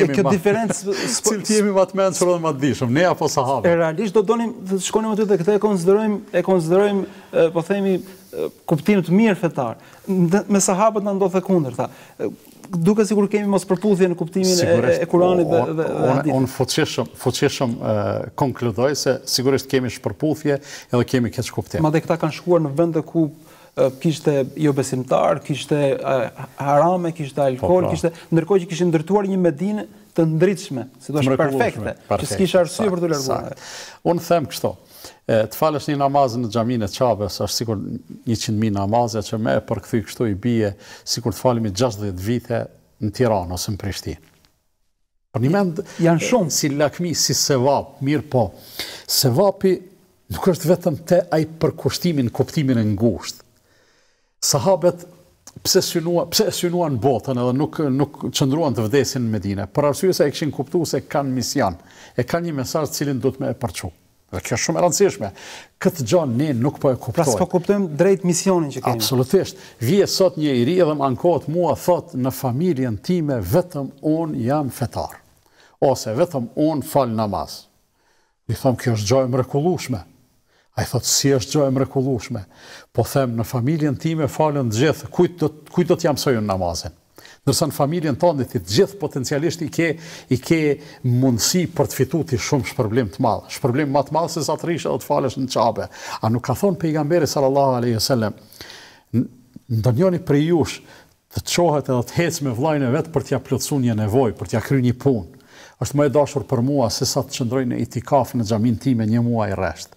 jemi më të mençur dhe më të dishëm, ne apo sahabët? Realisht do donim të shkonim aty dhe këtë e konsiderojmë, po themi, kuptim të mirë fetar. Me sahabët na ndodhte kundërta. Duke sikur kemi mos përputhje në kuptimin e Kuranit dhe hadithit. Unë fuqishëm konkludoj se sigurisht kemi shpërputhje edhe kemi keq kuptim. Madje këta kanë shkuar në vende ku kishte jo besimtar, kishte harame, kishte alkool, ndërkohë që kishin ndërtuar një Medinë të ndritshme, si do është perfekte, që s'kisha arsye për të larguar. Unë them kështu, të falësh një namaz në xhaminë e Çabës është sikur 100.000 namaze që më e përkthy kështu i bie, sikur të falemi 60 vite në Tiranë ose në Prishtinë. Për një mend janë shumë si lakmi, si sevap, mirë po. Sevapi nuk është vetëm te ai përkushtimi në kuptimin e ngushtë. Sahabët pse synuan botën edhe nuk qëndruan të vdesin në Medinë, për arsye se e kishin kuptuar se kanë mision, e kanë një mesazh cilin duhet me e përçu. Dhe kjo është shumë e rëndësishme. Këtë gjë ne nuk po e kuptojmë. Pra s'po kuptojmë drejt misionin që kemi. Absolutisht. Vije sot një iri dhe më ankohet mua thot në familjen time vetëm unë jam fetar. Ose vetëm unë fal namaz. I them kjo është gjë e mrekullueshme. Ai thot si është gjë e mrekullueshme. Po them në familjen time falen të gjithë, kujt do të mësojnë namazin. Ndërsa në familjen tonë të gjithë potencialisht i ke mundësi për të fituar shumë shpërblim të madh. Shpërblim më të madh se sa të rish edhe të falesh në Kabe. A nuk ka thonë pejgamberi sallallahu alaihi wasallam, ndonjëri prej jush të çohet edhe të hecë me vllajën e vet për t'ia plotësuar një nevojë, për t'ia kryer një punë. Është më e dashur për mua se sa të qëndroj në itikaf në xhamin time një muaj rresht.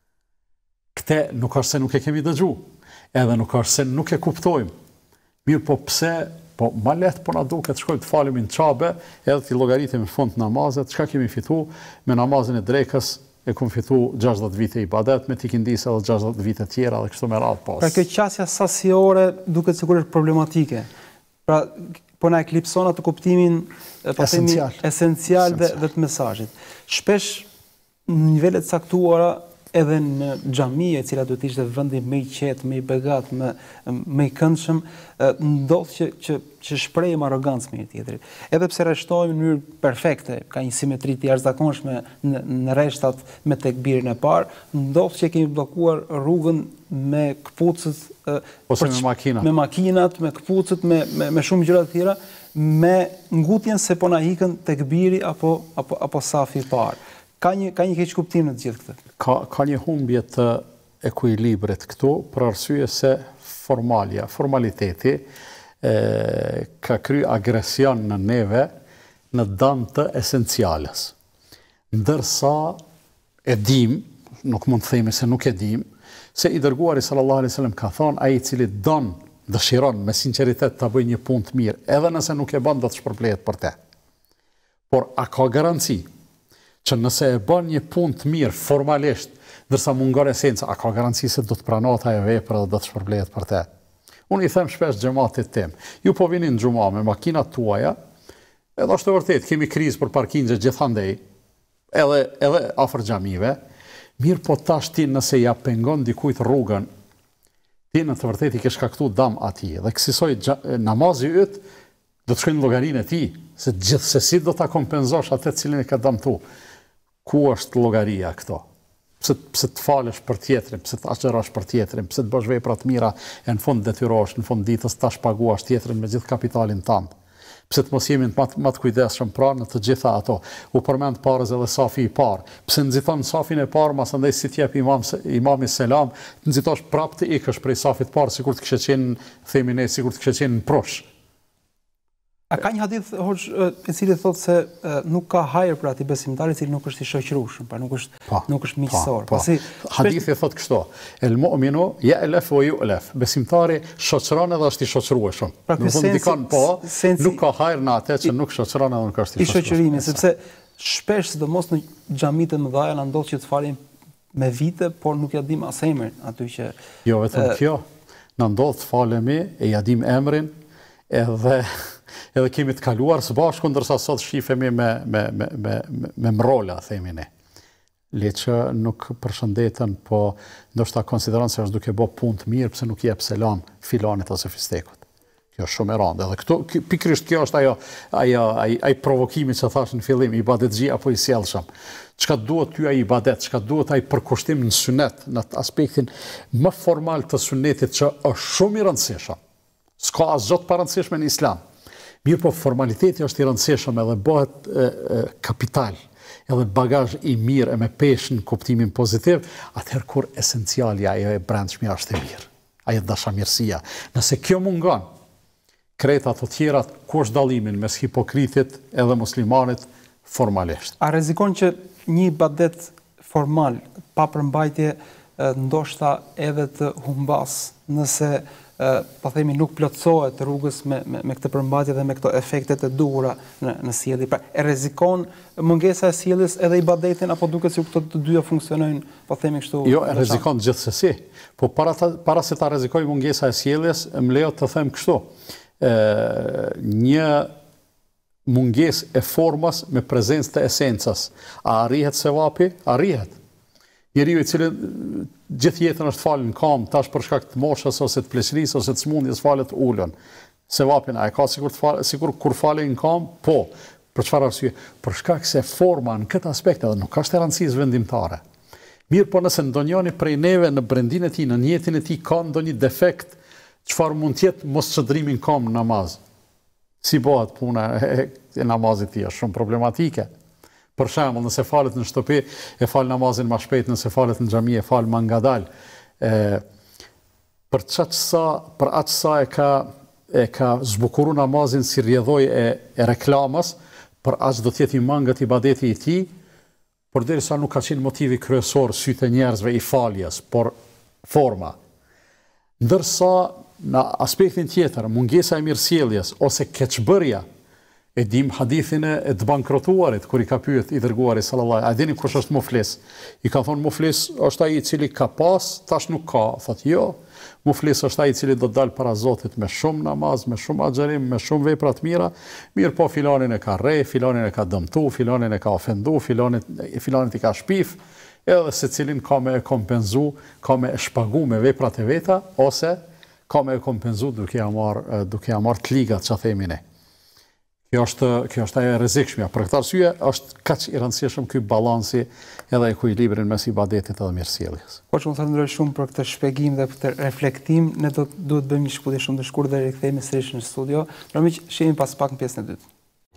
Këte nuk është se nuk e kemi dëgju, edhe nuk është se nuk e kuptojmë. Mirë po pse, po ma letë po na duket të shkojmë të falemi në Kabe, edhe të llogaritim në fund namazet, çka kemi fitu me namazin e drekës, e kum fitu 60 vite ibadet, me tikindisë edhe 60 vite tjera dhe kështu me radhë pas. Pra kjo qasja sasiore duket sikur është problematike. Pra po na eklipson atë kuptimin esencial dhe të mesazhit. Shpesh në nivele të caktuara edhe në xhami, e cila duhet të ishte vendi më i qetë, më i begat, më i këndshëm, ndodh që shprehim arrogancë me një tjetrin. Edhe pse rreshtohemi në mënyrë perfekte, ka një simetri të jashtëzakonshme në rreshtat me tekbirin e parë, ndodh që kemi bllokuar rrugën me kputucët ose me makinat, me kputucët, me shumë gjëra të tjera, me ngutjen se po na ikën tekbiri apo safi i parë. Ka një keq kuptim në të gjithë këtë. Ka një humbje të ekuilibrit këtu, për arsye se formaliteti ka kry agresion në neve në dëm të esenciales. Ndërsa e dim, nuk mund të themi se nuk e dim, se i dërguari sallallahu alaihi wasallam ka thonë, ai i cili dëshiron me sinqeritet ta bëjë një punë të mirë, edhe nëse nuk e bën do të shpërblehet për te. Por a ka garanci që nëse e bën një punë të mirë formalisht, ndërsa mungon esenca, a ka garanci se do të pranohet ajo vepër dhe do të shpërblehet për te? Unë i them shpesh xhamatit tim, ju po vini në xhumë me makinat tuaja, edhe është e vërtet, kemi krizë për parkingje gjithandej, edhe afër xhamive, mirë po tash ti nëse ja pengon dikujt rrugën, ti në të vërtet i ke shkaktuar dëm atij, dhe kësaj namazi yt do të shkojnë në llogarinë e tij, se gjithsesi do ta kompenzosh atë cilin e ka dëmtuar. Ku është llogaria këto? pse të falesh për tjetrin, pse të aqërosh për tjetrin, pse të bësh vepra të mira e në fund detyrohesh, në fund ditës ta shpaguash tjetrin me gjithë kapitalin tënd. Pse të mos jemi më të kujdesshëm pra në të gjitha ato. U përmend parës edhe safi i parë. Pse nxiton safin e parë, masandaj si t'jep imami selam, të nxitosh prapë të ikësh prej safit parë, sikur të kishe qenë, themi ne, sikur të kishe qenë në prosh. A ka një hadith, hoxh, i cili thotë se nuk ka hajër për atij besimtari i cili nuk është i shoqërueshëm, pra nuk është miqësor. Hadithi thotë kështu: El mu'minu ya'laf wa yu'laf. Besimtari shoqëron edhe është i shoqërueshëm. Nuk ndikon nuk ka hajër në atë që nuk shoqëron edhe nuk është i shoqërueshëm. I shoqërimi, sepse shpesh sidomos në xhamitë të mëdha na ndodh që të falim me vite, por nuk ja dim as emrin aty që jo vetëm kjo, na ndodh të falemi e ja dim emrin edhe kemi të kaluar së bashku, ndërsa sot shifemi me mrola, themi ne. Le që nuk përshëndeten, po ndoshta konsideron se është duke bë punë të mirë, pse nuk jep selam filanit ose fistekut. Kjo është shumë e rëndë. Edhe këtu pikërisht kjo është ai provokimi që thash në fillim, ibadetxhi apo i sjellshëm. Çka duhet ty ai ibadet, çka duhet ai përkushtim në sunet, në aspektin më formal të sunetit që është shumë i rëndësishëm. S'ka asgjë të parëndësishme në islam. Mirë po formaliteti është i rëndësishëm edhe bëhet kapital, edhe bagazh i mirë e me peshë në kuptimin pozitiv, atëherë kur esencialja ajo e brendshmja është e mirë, ajo dashamirësia. Nëse kjo mungon, krejt ato tjerat, ku është dallimin mes hipokritit edhe muslimanit formalisht. A rrezikon që një ibadet formal, pa përmbajtje, ndoshta edhe të humbas, nëse po themi nuk plotësohet rrugës me këtë përmbajtje dhe me këto efektet e duhura në sjellje. Pra, e rrezikon mungesa e sjelljes edhe ibadetin, apo duket se këto të dyja funksionojnë, po themi kështu? Jo, e rrezikon gjithsesi. Po para se ta rrezikoj mungesa e sjelljes, më lejo të them kështu. Një mungesë e formës me prezencë të esencës. A arrihet sevapi? Arrihet. Njeriu i cili gjithë jetën është falë në kam, tash për shkak të moshës ose të pleqërisë ose të smundjes falet ulën. Sevapin a e ka sikur kur falë në kam? Po. Për çfarë arsye? Për shkak se forma në këtë aspekt edhe nuk ka rëndësisë vendimtare. Mirë, po nëse ndonjëri prej neve në brendin e tij, në jetën e tij ka ndonjë defekt, çfarë mund të jetë mos çdrimi në kam në namaz? Si bëhet puna e namazit tij? Është shumë problematike. Për shembull, nëse falet në shtëpi, e fal namazin më shpejt, nëse falet në xhami, e fal më ngadal. Për atë sa e ka zbukuru namazin si rrjedhoj e reklamës, për aq do të jetë i mangët ibadeti i tij, por derisa nuk ka qenë motivi kryesor sytë e njerëzve i faljes, por forma. Ndërsa në aspektin tjetër, mungesa e mirësjelljes ose keqbërja, e dim hadithin e të bankrotuarit, kur i ka pyet i dërguari sallallahu, a dini kush është muflis? I ka thonë muflis është ai i cili ka pas, tash nuk ka. Thotë jo, muflis është ai i cili do të dalë para Zotit me shumë namaz, me shumë agjërim, me shumë vepra të mira, mirë po filanin e ka rrej, filanin e ka dëmtu, filanin e ka ofendu, filanit i ka shpif, edhe se cilin ka me e kompenzu, ka me e shpagu me veprat e veta, ose ka me e kompenzu duke ja marrë të ligat që themi ne. Kjo është ajo e rrezikshmja. Për këtë arsye është kaq i rëndësishëm ky balansi edhe ekuilibrin mes ibadetit edhe mirësjelljes. Po shumë falenderoj shumë për këtë shpjegim dhe për këtë reflektim. Ne duhet bëjmë një shkputje shumë të shkurtër dhe rikthehemi sërish në studio. Pra miq, shihemi pas pak në pjesën e dytë.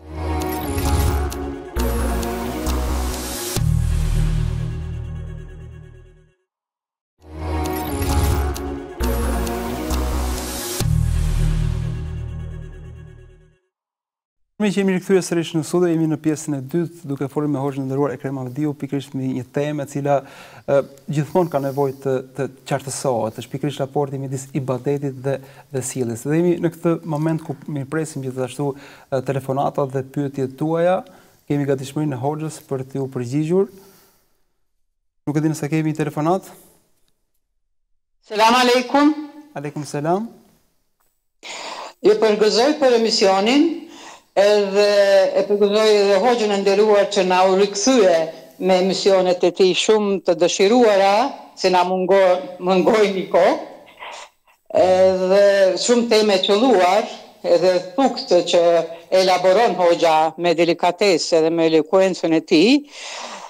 Me që jemi rikthyer sërish në studio, jemi në pjesën e dytë duke folur me hoxhën e nderuar Ekrem Avdiu pikërisht me një temë e cila gjithmonë ka nevojë të qartësohet, është pikërisht raporti midis ibadetit dhe sjelljes. Dhe jemi në këtë moment ku mirëpresim gjithashtu telefonatat dhe pyetjet tuaja. Kemi gatishmërinë e hoxhës për t'ju përgjigjur. Nuk e di nëse kemi telefonat. Selam aleikum. Aleikum selam. Ju përgëzoj për emisionin. Edhe e përgëzoj edhe hoxhën e nderuar që na u rikthye me emisionet e tij shumë të dëshiruara, se na mungoi një kohë. Edhe shumë teme qelluar, edhe thuktë që elaboron hoxha me delikatesë dhe me elokuencën e tij.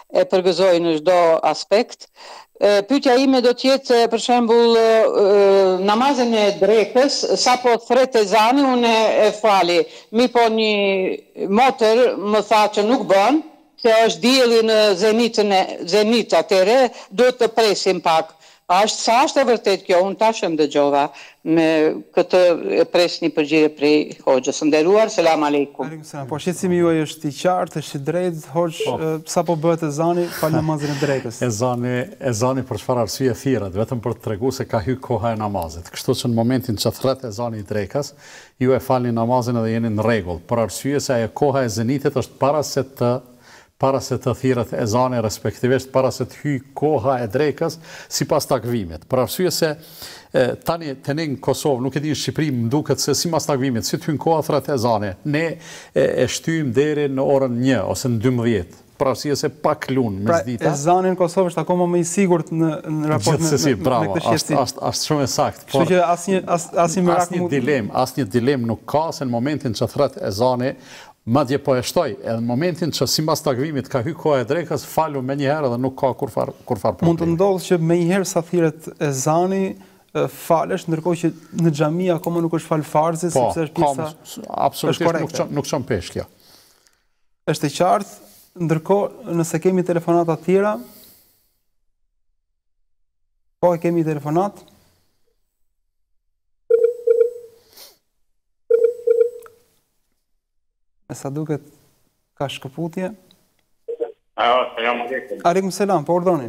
e përgëzoj në çdo aspekt. Pyetja ime do të jetë për shembull namazin e drekës, sapo thret ezani unë e fali. Mi po një motër më tha që nuk bën, se është dielli në zenit atëre, duhet të presim pak. Sa është e vërtet kjo? Unë tashëm dëgjova me këtë pres një përgjigje prej Hoxhës. Nderuar, selam aleikum. Aleikum selam. Po shqetësimi juaj është i qartë, është i drejtë, Hoxh, sa po bëhet ezani fal namazin e drekës? Ezani për çfarë arsye thirret, vetëm për të treguar se ka hyrë koha e namazit. Kështu që në momentin që thret ezani i drekës, ju e falni namazin dhe jeni në rregull, për arsye se ajo koha e zenitit është para se të thirret ezani, respektivisht para se të hyjë koha e drekës sipas takvimit. Për arsye se tani në Kosovë, nuk e di në Shqipëri, më duket se sipas takvimit, si të hyjnë koha thret ezani, ne e shtyjmë deri në orën 1 ose në 12. Për arsye se pak lun mesdita. Pra ezani në Kosovë është akoma më i sigurt në raport me këtë shqetësim. Është shumë e saktë. Kështu që asnjë dilemë nuk ka se në momentin që thret ezani, madje po e shtoj, edhe në momentin që sipas takvimit ka hyrë koha e drekës, falu me njëherë dhe nuk ka kurfar problem. Mund të ndodhë që me njëherë sa thirret ezani, falesh, ndërkohë që në xhami akoma nuk është fal farzi, sepse është pjesa. Absolutisht nuk çon pesh kjo. Është e qartë, ndërkohë nëse kemi telefonata të tjera, po e kemi telefonat. Me sa duket ka shkëputje. Selam aleikum. Aleikum selam, po ordoni.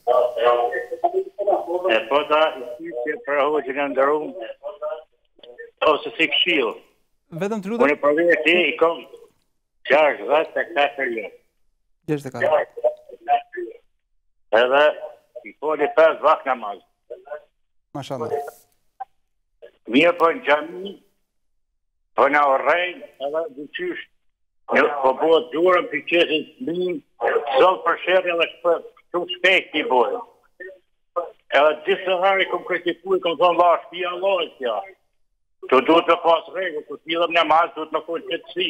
Po da që për Hoxhën e nderuar ose si këshill. Vetëm të lutem. Unë për vetë i kam 64 vjet. 64. Edhe i foli 5 vakt namaz. Mashallah. Mirë po në xhami, po na urrejnë edhe dyqysh, po bëhet durëm për qesin të minë, zot për shërë edhe shumë shpejt i bojë. Edhe disë herë i kom kritikuar, kom thonë la shtëpia Allahut kjo. Tu duhet të pas rregull, kur fillem namaz duhet të konë qetësi.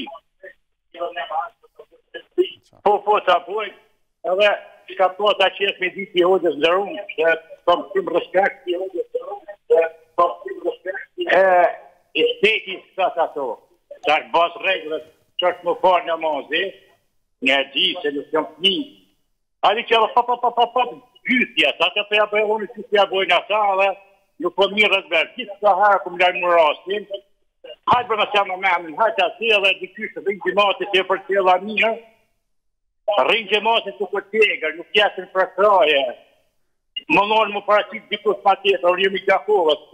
Po ta bojnë, edhe çka po ta qes me ditë i Hoxhës nderuar, se kam shumë respekt i Hoxhës. I steti së ato, që është bas reglët, që është më farë namazi, një di se në shumë fni. Ali që edhe gjytja, sa që të ja bëjë që të ja bëjnë ata, dhe nuk po mirë rëzberë. Gjithë të herë këmë lajmë më rastin, hajtë për nësja më memin, hajtë ati edhe dikyshtë rinë gjemati që e për tjela mirë, rinë gjemati të për tegër, nuk jesin për kraje. Më nënë më parasit dikus ma tjetër, orë jemi gjakovët,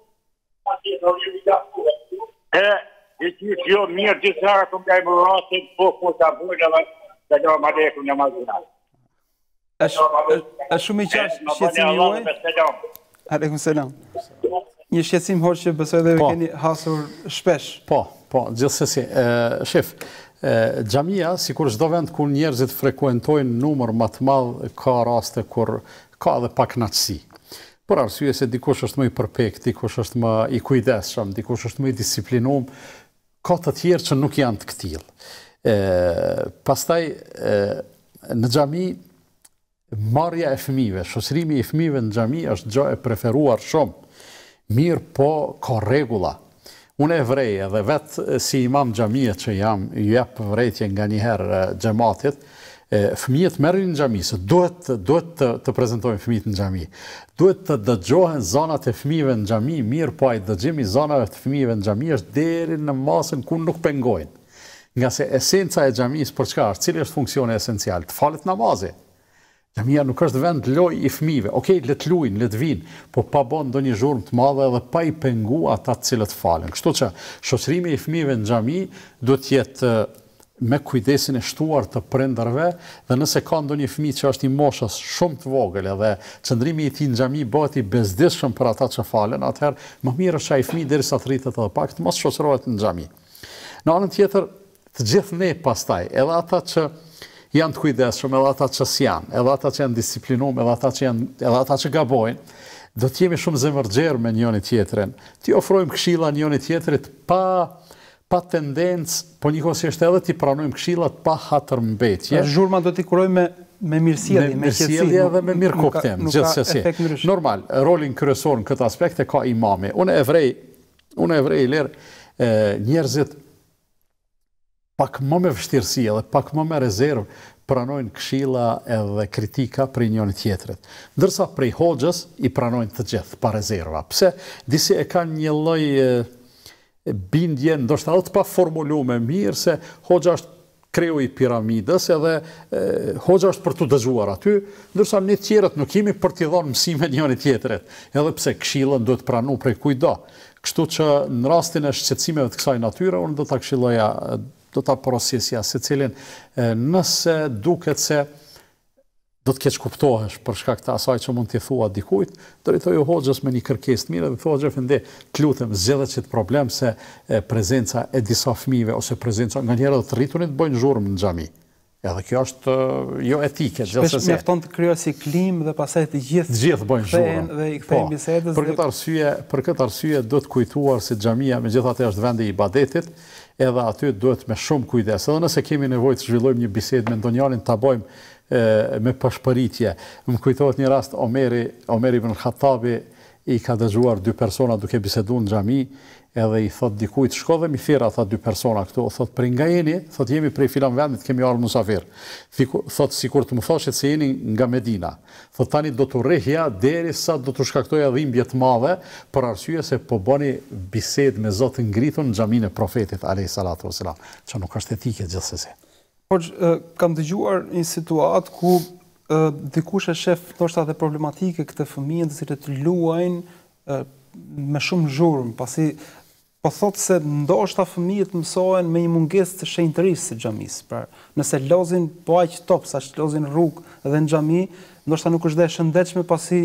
e që jo mirë gjithë herë këmë lajmë më rastin, po të abujnë edhe të një më leku një mazina. është shumë i qartë shqetësimi juaj? Aleikum selam. Një shqetësim Hoxh që besoj dhe keni hasur shpesh. Po, gjithsesi. Shef, xhamia, sikur çdo vend ku njerëzit frekuentojnë numër më të madh, ka raste kur ka edhe pak kënaqësi. Por arsye se dikush është më i përpekt, dikush është më i kujdesshëm, dikush është më i disiplinuar, ka të tjerë që nuk janë të këtill. Pastaj në xhami marrja e fëmijëve, shoqërimi i fëmijëve në xhami është gjë e preferuar shumë. Mirë, po ka rregulla. Unë e vrej edhe vetë si imam xhamie që jam, ju jap vrejtje nga një herë xhamatit, fëmijët merrin në xhami, se duhet të prezantojnë fëmijët në xhami. Duhet të dëgjohen zonat e fëmijëve në xhami, mirë, po ai dëgjimi i zonave të fëmijëve në xhami është deri në masën ku nuk pengojnë. Nga se esenca e xhamisë për çka është, cili është funksioni esencial? Të falet namazi. Xhamia nuk është vend loj i fëmijëve. Okej, le të luajnë, le të vinë, po pa bën ndonjë zhurmë të madhe edhe pa i pengu ata të cilët falen. Kështu që shoqërimi i fëmijëve në xhami duhet të jetë me kujdesin e shtuar të prindërve, dhe nëse ka ndonjë fëmijë që është i moshës shumë të vogël edhe qëndrimi i tij në xhami bëhet i bezdishëm për ata që falen, atëherë më mirë është ai fëmijë derisa të rritet edhe pak të mos shoqërohet në xhami. Në anën tjetër, të gjithë ne pastaj, edhe ata që janë të kujdesshëm, edhe ata që s'janë, edhe ata që janë disiplinuar, edhe ata që gabojnë, do të jemi shumë zemërxherë me njëri tjetrin. Ti ofrojmë këshilla njëri tjetrit pa tendencë, po njëkohësisht edhe ti pranojmë këshillat pa hatërmbetje. Zhurma do t'i kurojmë me mirësjellje, me mirësjellje dhe me mirë kuptim, gjithsesi. Normal, rolin kryesor në këtë aspekt e ka imami. Unë e vrej lirë, njerëzit pak më me vështirësi dhe pak më me rezervë pranojnë këshilla edhe kritika prej njëri tjetrit. Ndërsa prej hoxhës i pranojnë të gjithë pa rezerva. Pse disi e kanë një lloj bindje, ndoshta edhe të pa formuluar mirë se hoxha është kreu i piramidës edhe hoxha është për të dëgjuar aty, ndërsa ne tjerët nuk jemi për t'i dhënë mësime njëri tjetrit. Edhe pse këshillën duhet pranu prej kujdo. Kështu që në rastin e shqetësimeve të kësaj natyre, unë do ta këshilloja, do ta porosisja secilin nëse duket se do të keq kuptohesh për shkak të asaj që mund t'i thua dikujt, drejtoju hoxhës me një kërkesë të mirë dhe thua xhefendi, të lutem zgjidhe çet problem se prezenca e disa fëmijëve ose prezenca nganjëherë të rriturit bëjnë zhurmë në xhami. Edhe kjo është jo etike, gjithsesi. Mjafton të krijohet si klim dhe pastaj të gjithë bëjnë zhurmë dhe i kthejnë bisedës. Për këtë arsye duhet kujtuar se xhamia megjithatë është vendi i ibadetit, edhe aty duhet me shumë kujdes. Edhe nëse kemi nevojë të zhvillojmë një bisedë me ndonjërin ta bëjmë me pashpëritje. Më kujtohet një rast Omeri ibn Khattabi i ka dëgjuar dy persona duke biseduar në xhami, edhe i thot dikujt, shko dhe mi thirr ata dy persona këtu, thot prej nga jeni, thot jemi prej filan vendit, kemi ardhur musafir. Thot sikur të më thoshit se jeni nga Medina. Thot tani do të rrehja derisa do të shkaktoja dhimbje të madhe, për arsye se po bëni bisedë me Zotin ngritur në xhaminë e Profetit alayhi salatu wasalam, që nuk është etike gjithsesi. Por kam dëgjuar një situatë ku dikush e shef ndoshta dhe problematike këtë fëmijë të cilët luajnë me shumë zhurmë, pasi po thotë se ndoshta fëmijët mësohen me një mungesë të shenjtërisë së xhamisë. Pra, nëse lozin po aq top sa lozin rrugë dhe në xhami, ndoshta nuk është dhe e shëndetshme pasi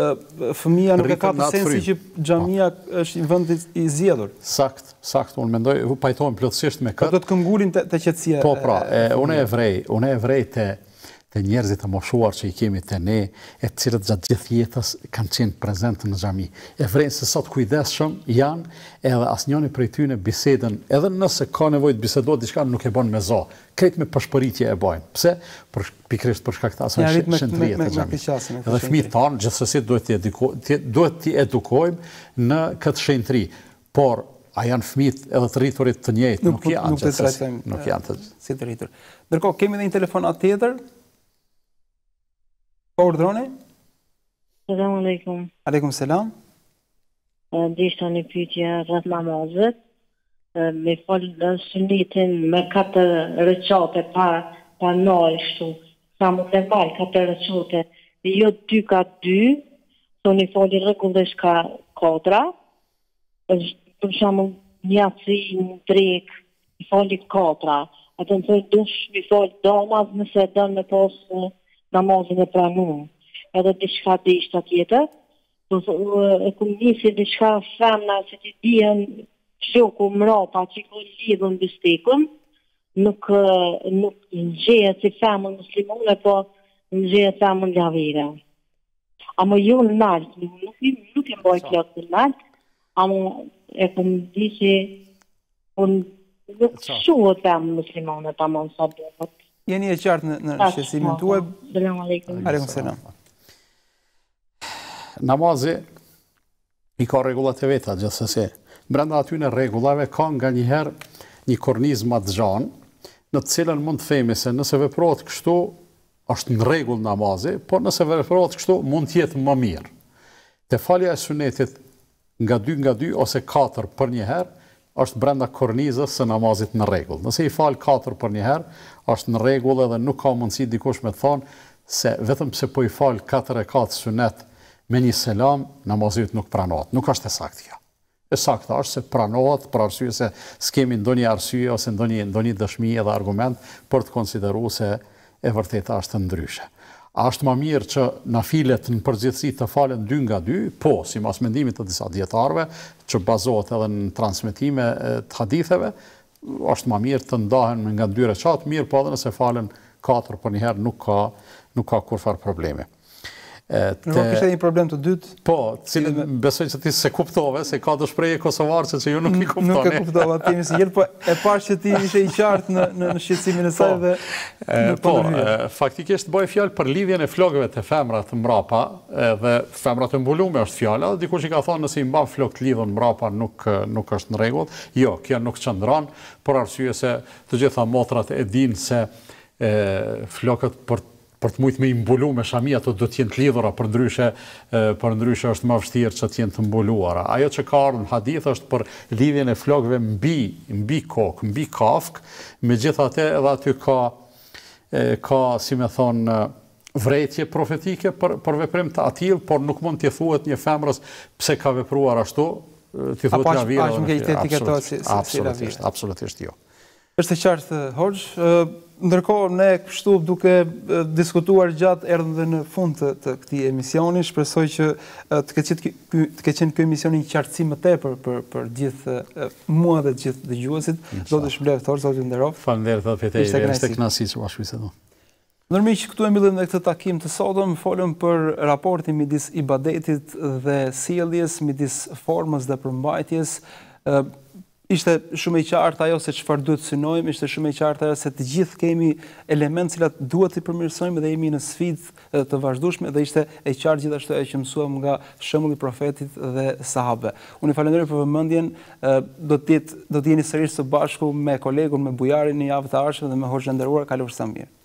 fëmia nuk e ka të sensi që xhamia është një vend i zgjedhur. Sakt, unë mendoj, pajtohem plotësisht me këtë. Do të këmbgulin te qetësia. Po pra, unë e vrej të njerëzit të moshuar që i kemi të ne, e të cilët gjatë gjithë jetës kanë qenë prezent në xhami. E vrejnë se sot kujdesshëm janë, edhe asnjëri prej tyre bisedën, edhe nëse ka nevojë të bisedohet diçka nuk e bën me zo. Krejt me pashpëritje e bojnë. Pse? Pikërisht për shkak të asaj shëndrie të xhamit. Edhe fëmijët tanë gjithsesi duhet t'i edukojmë në këtë shenjtëri. Por a janë fëmijët edhe të rriturit të njëjtë? Nuk janë të si të rritur. Ndërkohë kemi edhe një telefonat tjetër. Po urdhroni? Selam aleikum. Aleikum selam. Dishta një pyetje rreth namazit. Me fol sunetin me 4 recate pa noj kështu. Sa më të vaj 4 recate. Jo 2 ka 2, thoni foli rregullisht ka 4. Për shembull një aci, një drek, i foli 4. Atë në thoi dush mi foli damaz nëse dënë me posë namazin e pranuar. Edhe diçka dishta tjetër, e ku nisi diçka femna se ti dihen shoku mrapa që ku lidhën bistekun, nuk ngjehet si femën muslimane, po ngjehet femën lavire. Amo jo në nalt, nuk e mbaj plot në nalt, amo e ku disi nuk shohet femën muslimane tamam sa duhet. Jeni e qartë në shqetësimin tuaj. Selam aleikum. Aleikum selam. Namazi i ka rregullat e veta gjithsesi. Brenda atyre rregullave ka nganjëherë një kornizë më të gjanë, në të cilën mund të themi se nëse veprohet kështu është në rregull namazi, por nëse veprohet kështu mund të jetë më mirë. Te falja e sunetit nga 2 ose 4 për një herë është brenda kornizës së namazit në rregull. Nëse i fal 4 për një herë, është në rregull edhe nuk ka mundësi dikush me thonë se vetëm pse po i fal 4 rekat sunet me një selam, namazi nuk pranohet. Nuk është e saktë kjo. E saktë është se pranohet për arsye se s'kemi ndonjë arsye ose ndonjë dëshmi edhe argument për të konsideruar se e vërteta është ndryshe. A është më mirë që nafilet në përgjithësi të falen 2 nga 2? Po, sipas mendimit të disa dietarëve, që bazohet edhe në transmetime të haditheve, është më mirë të ndahen nga 2 rekat, mirë po edhe nëse falen 4 për një herë nuk ka kurfar probleme. Kishte një problem të dytë? Po, cilin besoj që ti se kuptove, se ka të shprehje kosovarëse që ju nuk i kuptoni. Nuk e kuptova, ti mi si gjithë, po e parë që ti ishe i qartë në shqetësimin e saj dhe Po, faktikisht bëj fjalë për lidhjen e flokëve të femrat mbrapa, dhe femrat e mbulume është fjala, dhe dikush i ka thonë nëse i mban flok të lidhur mbrapa nuk është në rregull. Jo, kjo nuk qëndron, por arsye se të gjitha motrat e dinë se flokët për të mujtë me i mbulu me shamia të do t'jenë të lidhura, për ndryshe është më vështirë që t'jenë të mbuluara. Ajo që ka ardhur në hadith është për lidhjen e flokëve mbi kokë, mbi kafkë, megjithatë edhe aty ka si me thonë vrejtje profetike për veprim të atill, por nuk mund t'i thuhet një femrës pse ka vepruar ashtu, t'i thuhet lavira. Apo ashtë më etiketohet si lavira. Absolutisht jo. Është e qartë, Hoxh. Ndërkohë, ne kështu duke diskutuar gjatë erdhëm dhe në fund të këtij emisioni, shpresoj që të ketë qenë ky emision një qartësi më tepër për gjithë mua dhe gjithë dëgjuesit. Zotë shpëlbeft, Zotë nderoft. Faleminderit edhe për te, ishte kënaqësi që bashkë se do. Nërmiq, këtu e mbyllim dhe këtë takim të sotëm, folëm për raportin midis ibadetit dhe sjelljes, midis formës dhe përmbajtjes. Ishte shumë e qartë ajo se çfarë duhet synojmë, ishte shumë e qartë ajo se të gjithë kemi elementë cilat duhet i përmirësojmë dhe jemi në sfidë të vazhdueshme dhe ishte e qartë gjithashtu ajo që mësuam nga shembulli i profetit dhe sahabëve. Unë falenderoj për vëmendjen, do të jeni sërish së bashku me kolegun, me Bujarin në javë të ardhshme dhe me Hoxhën e nderuar, kalofshi sa mirë.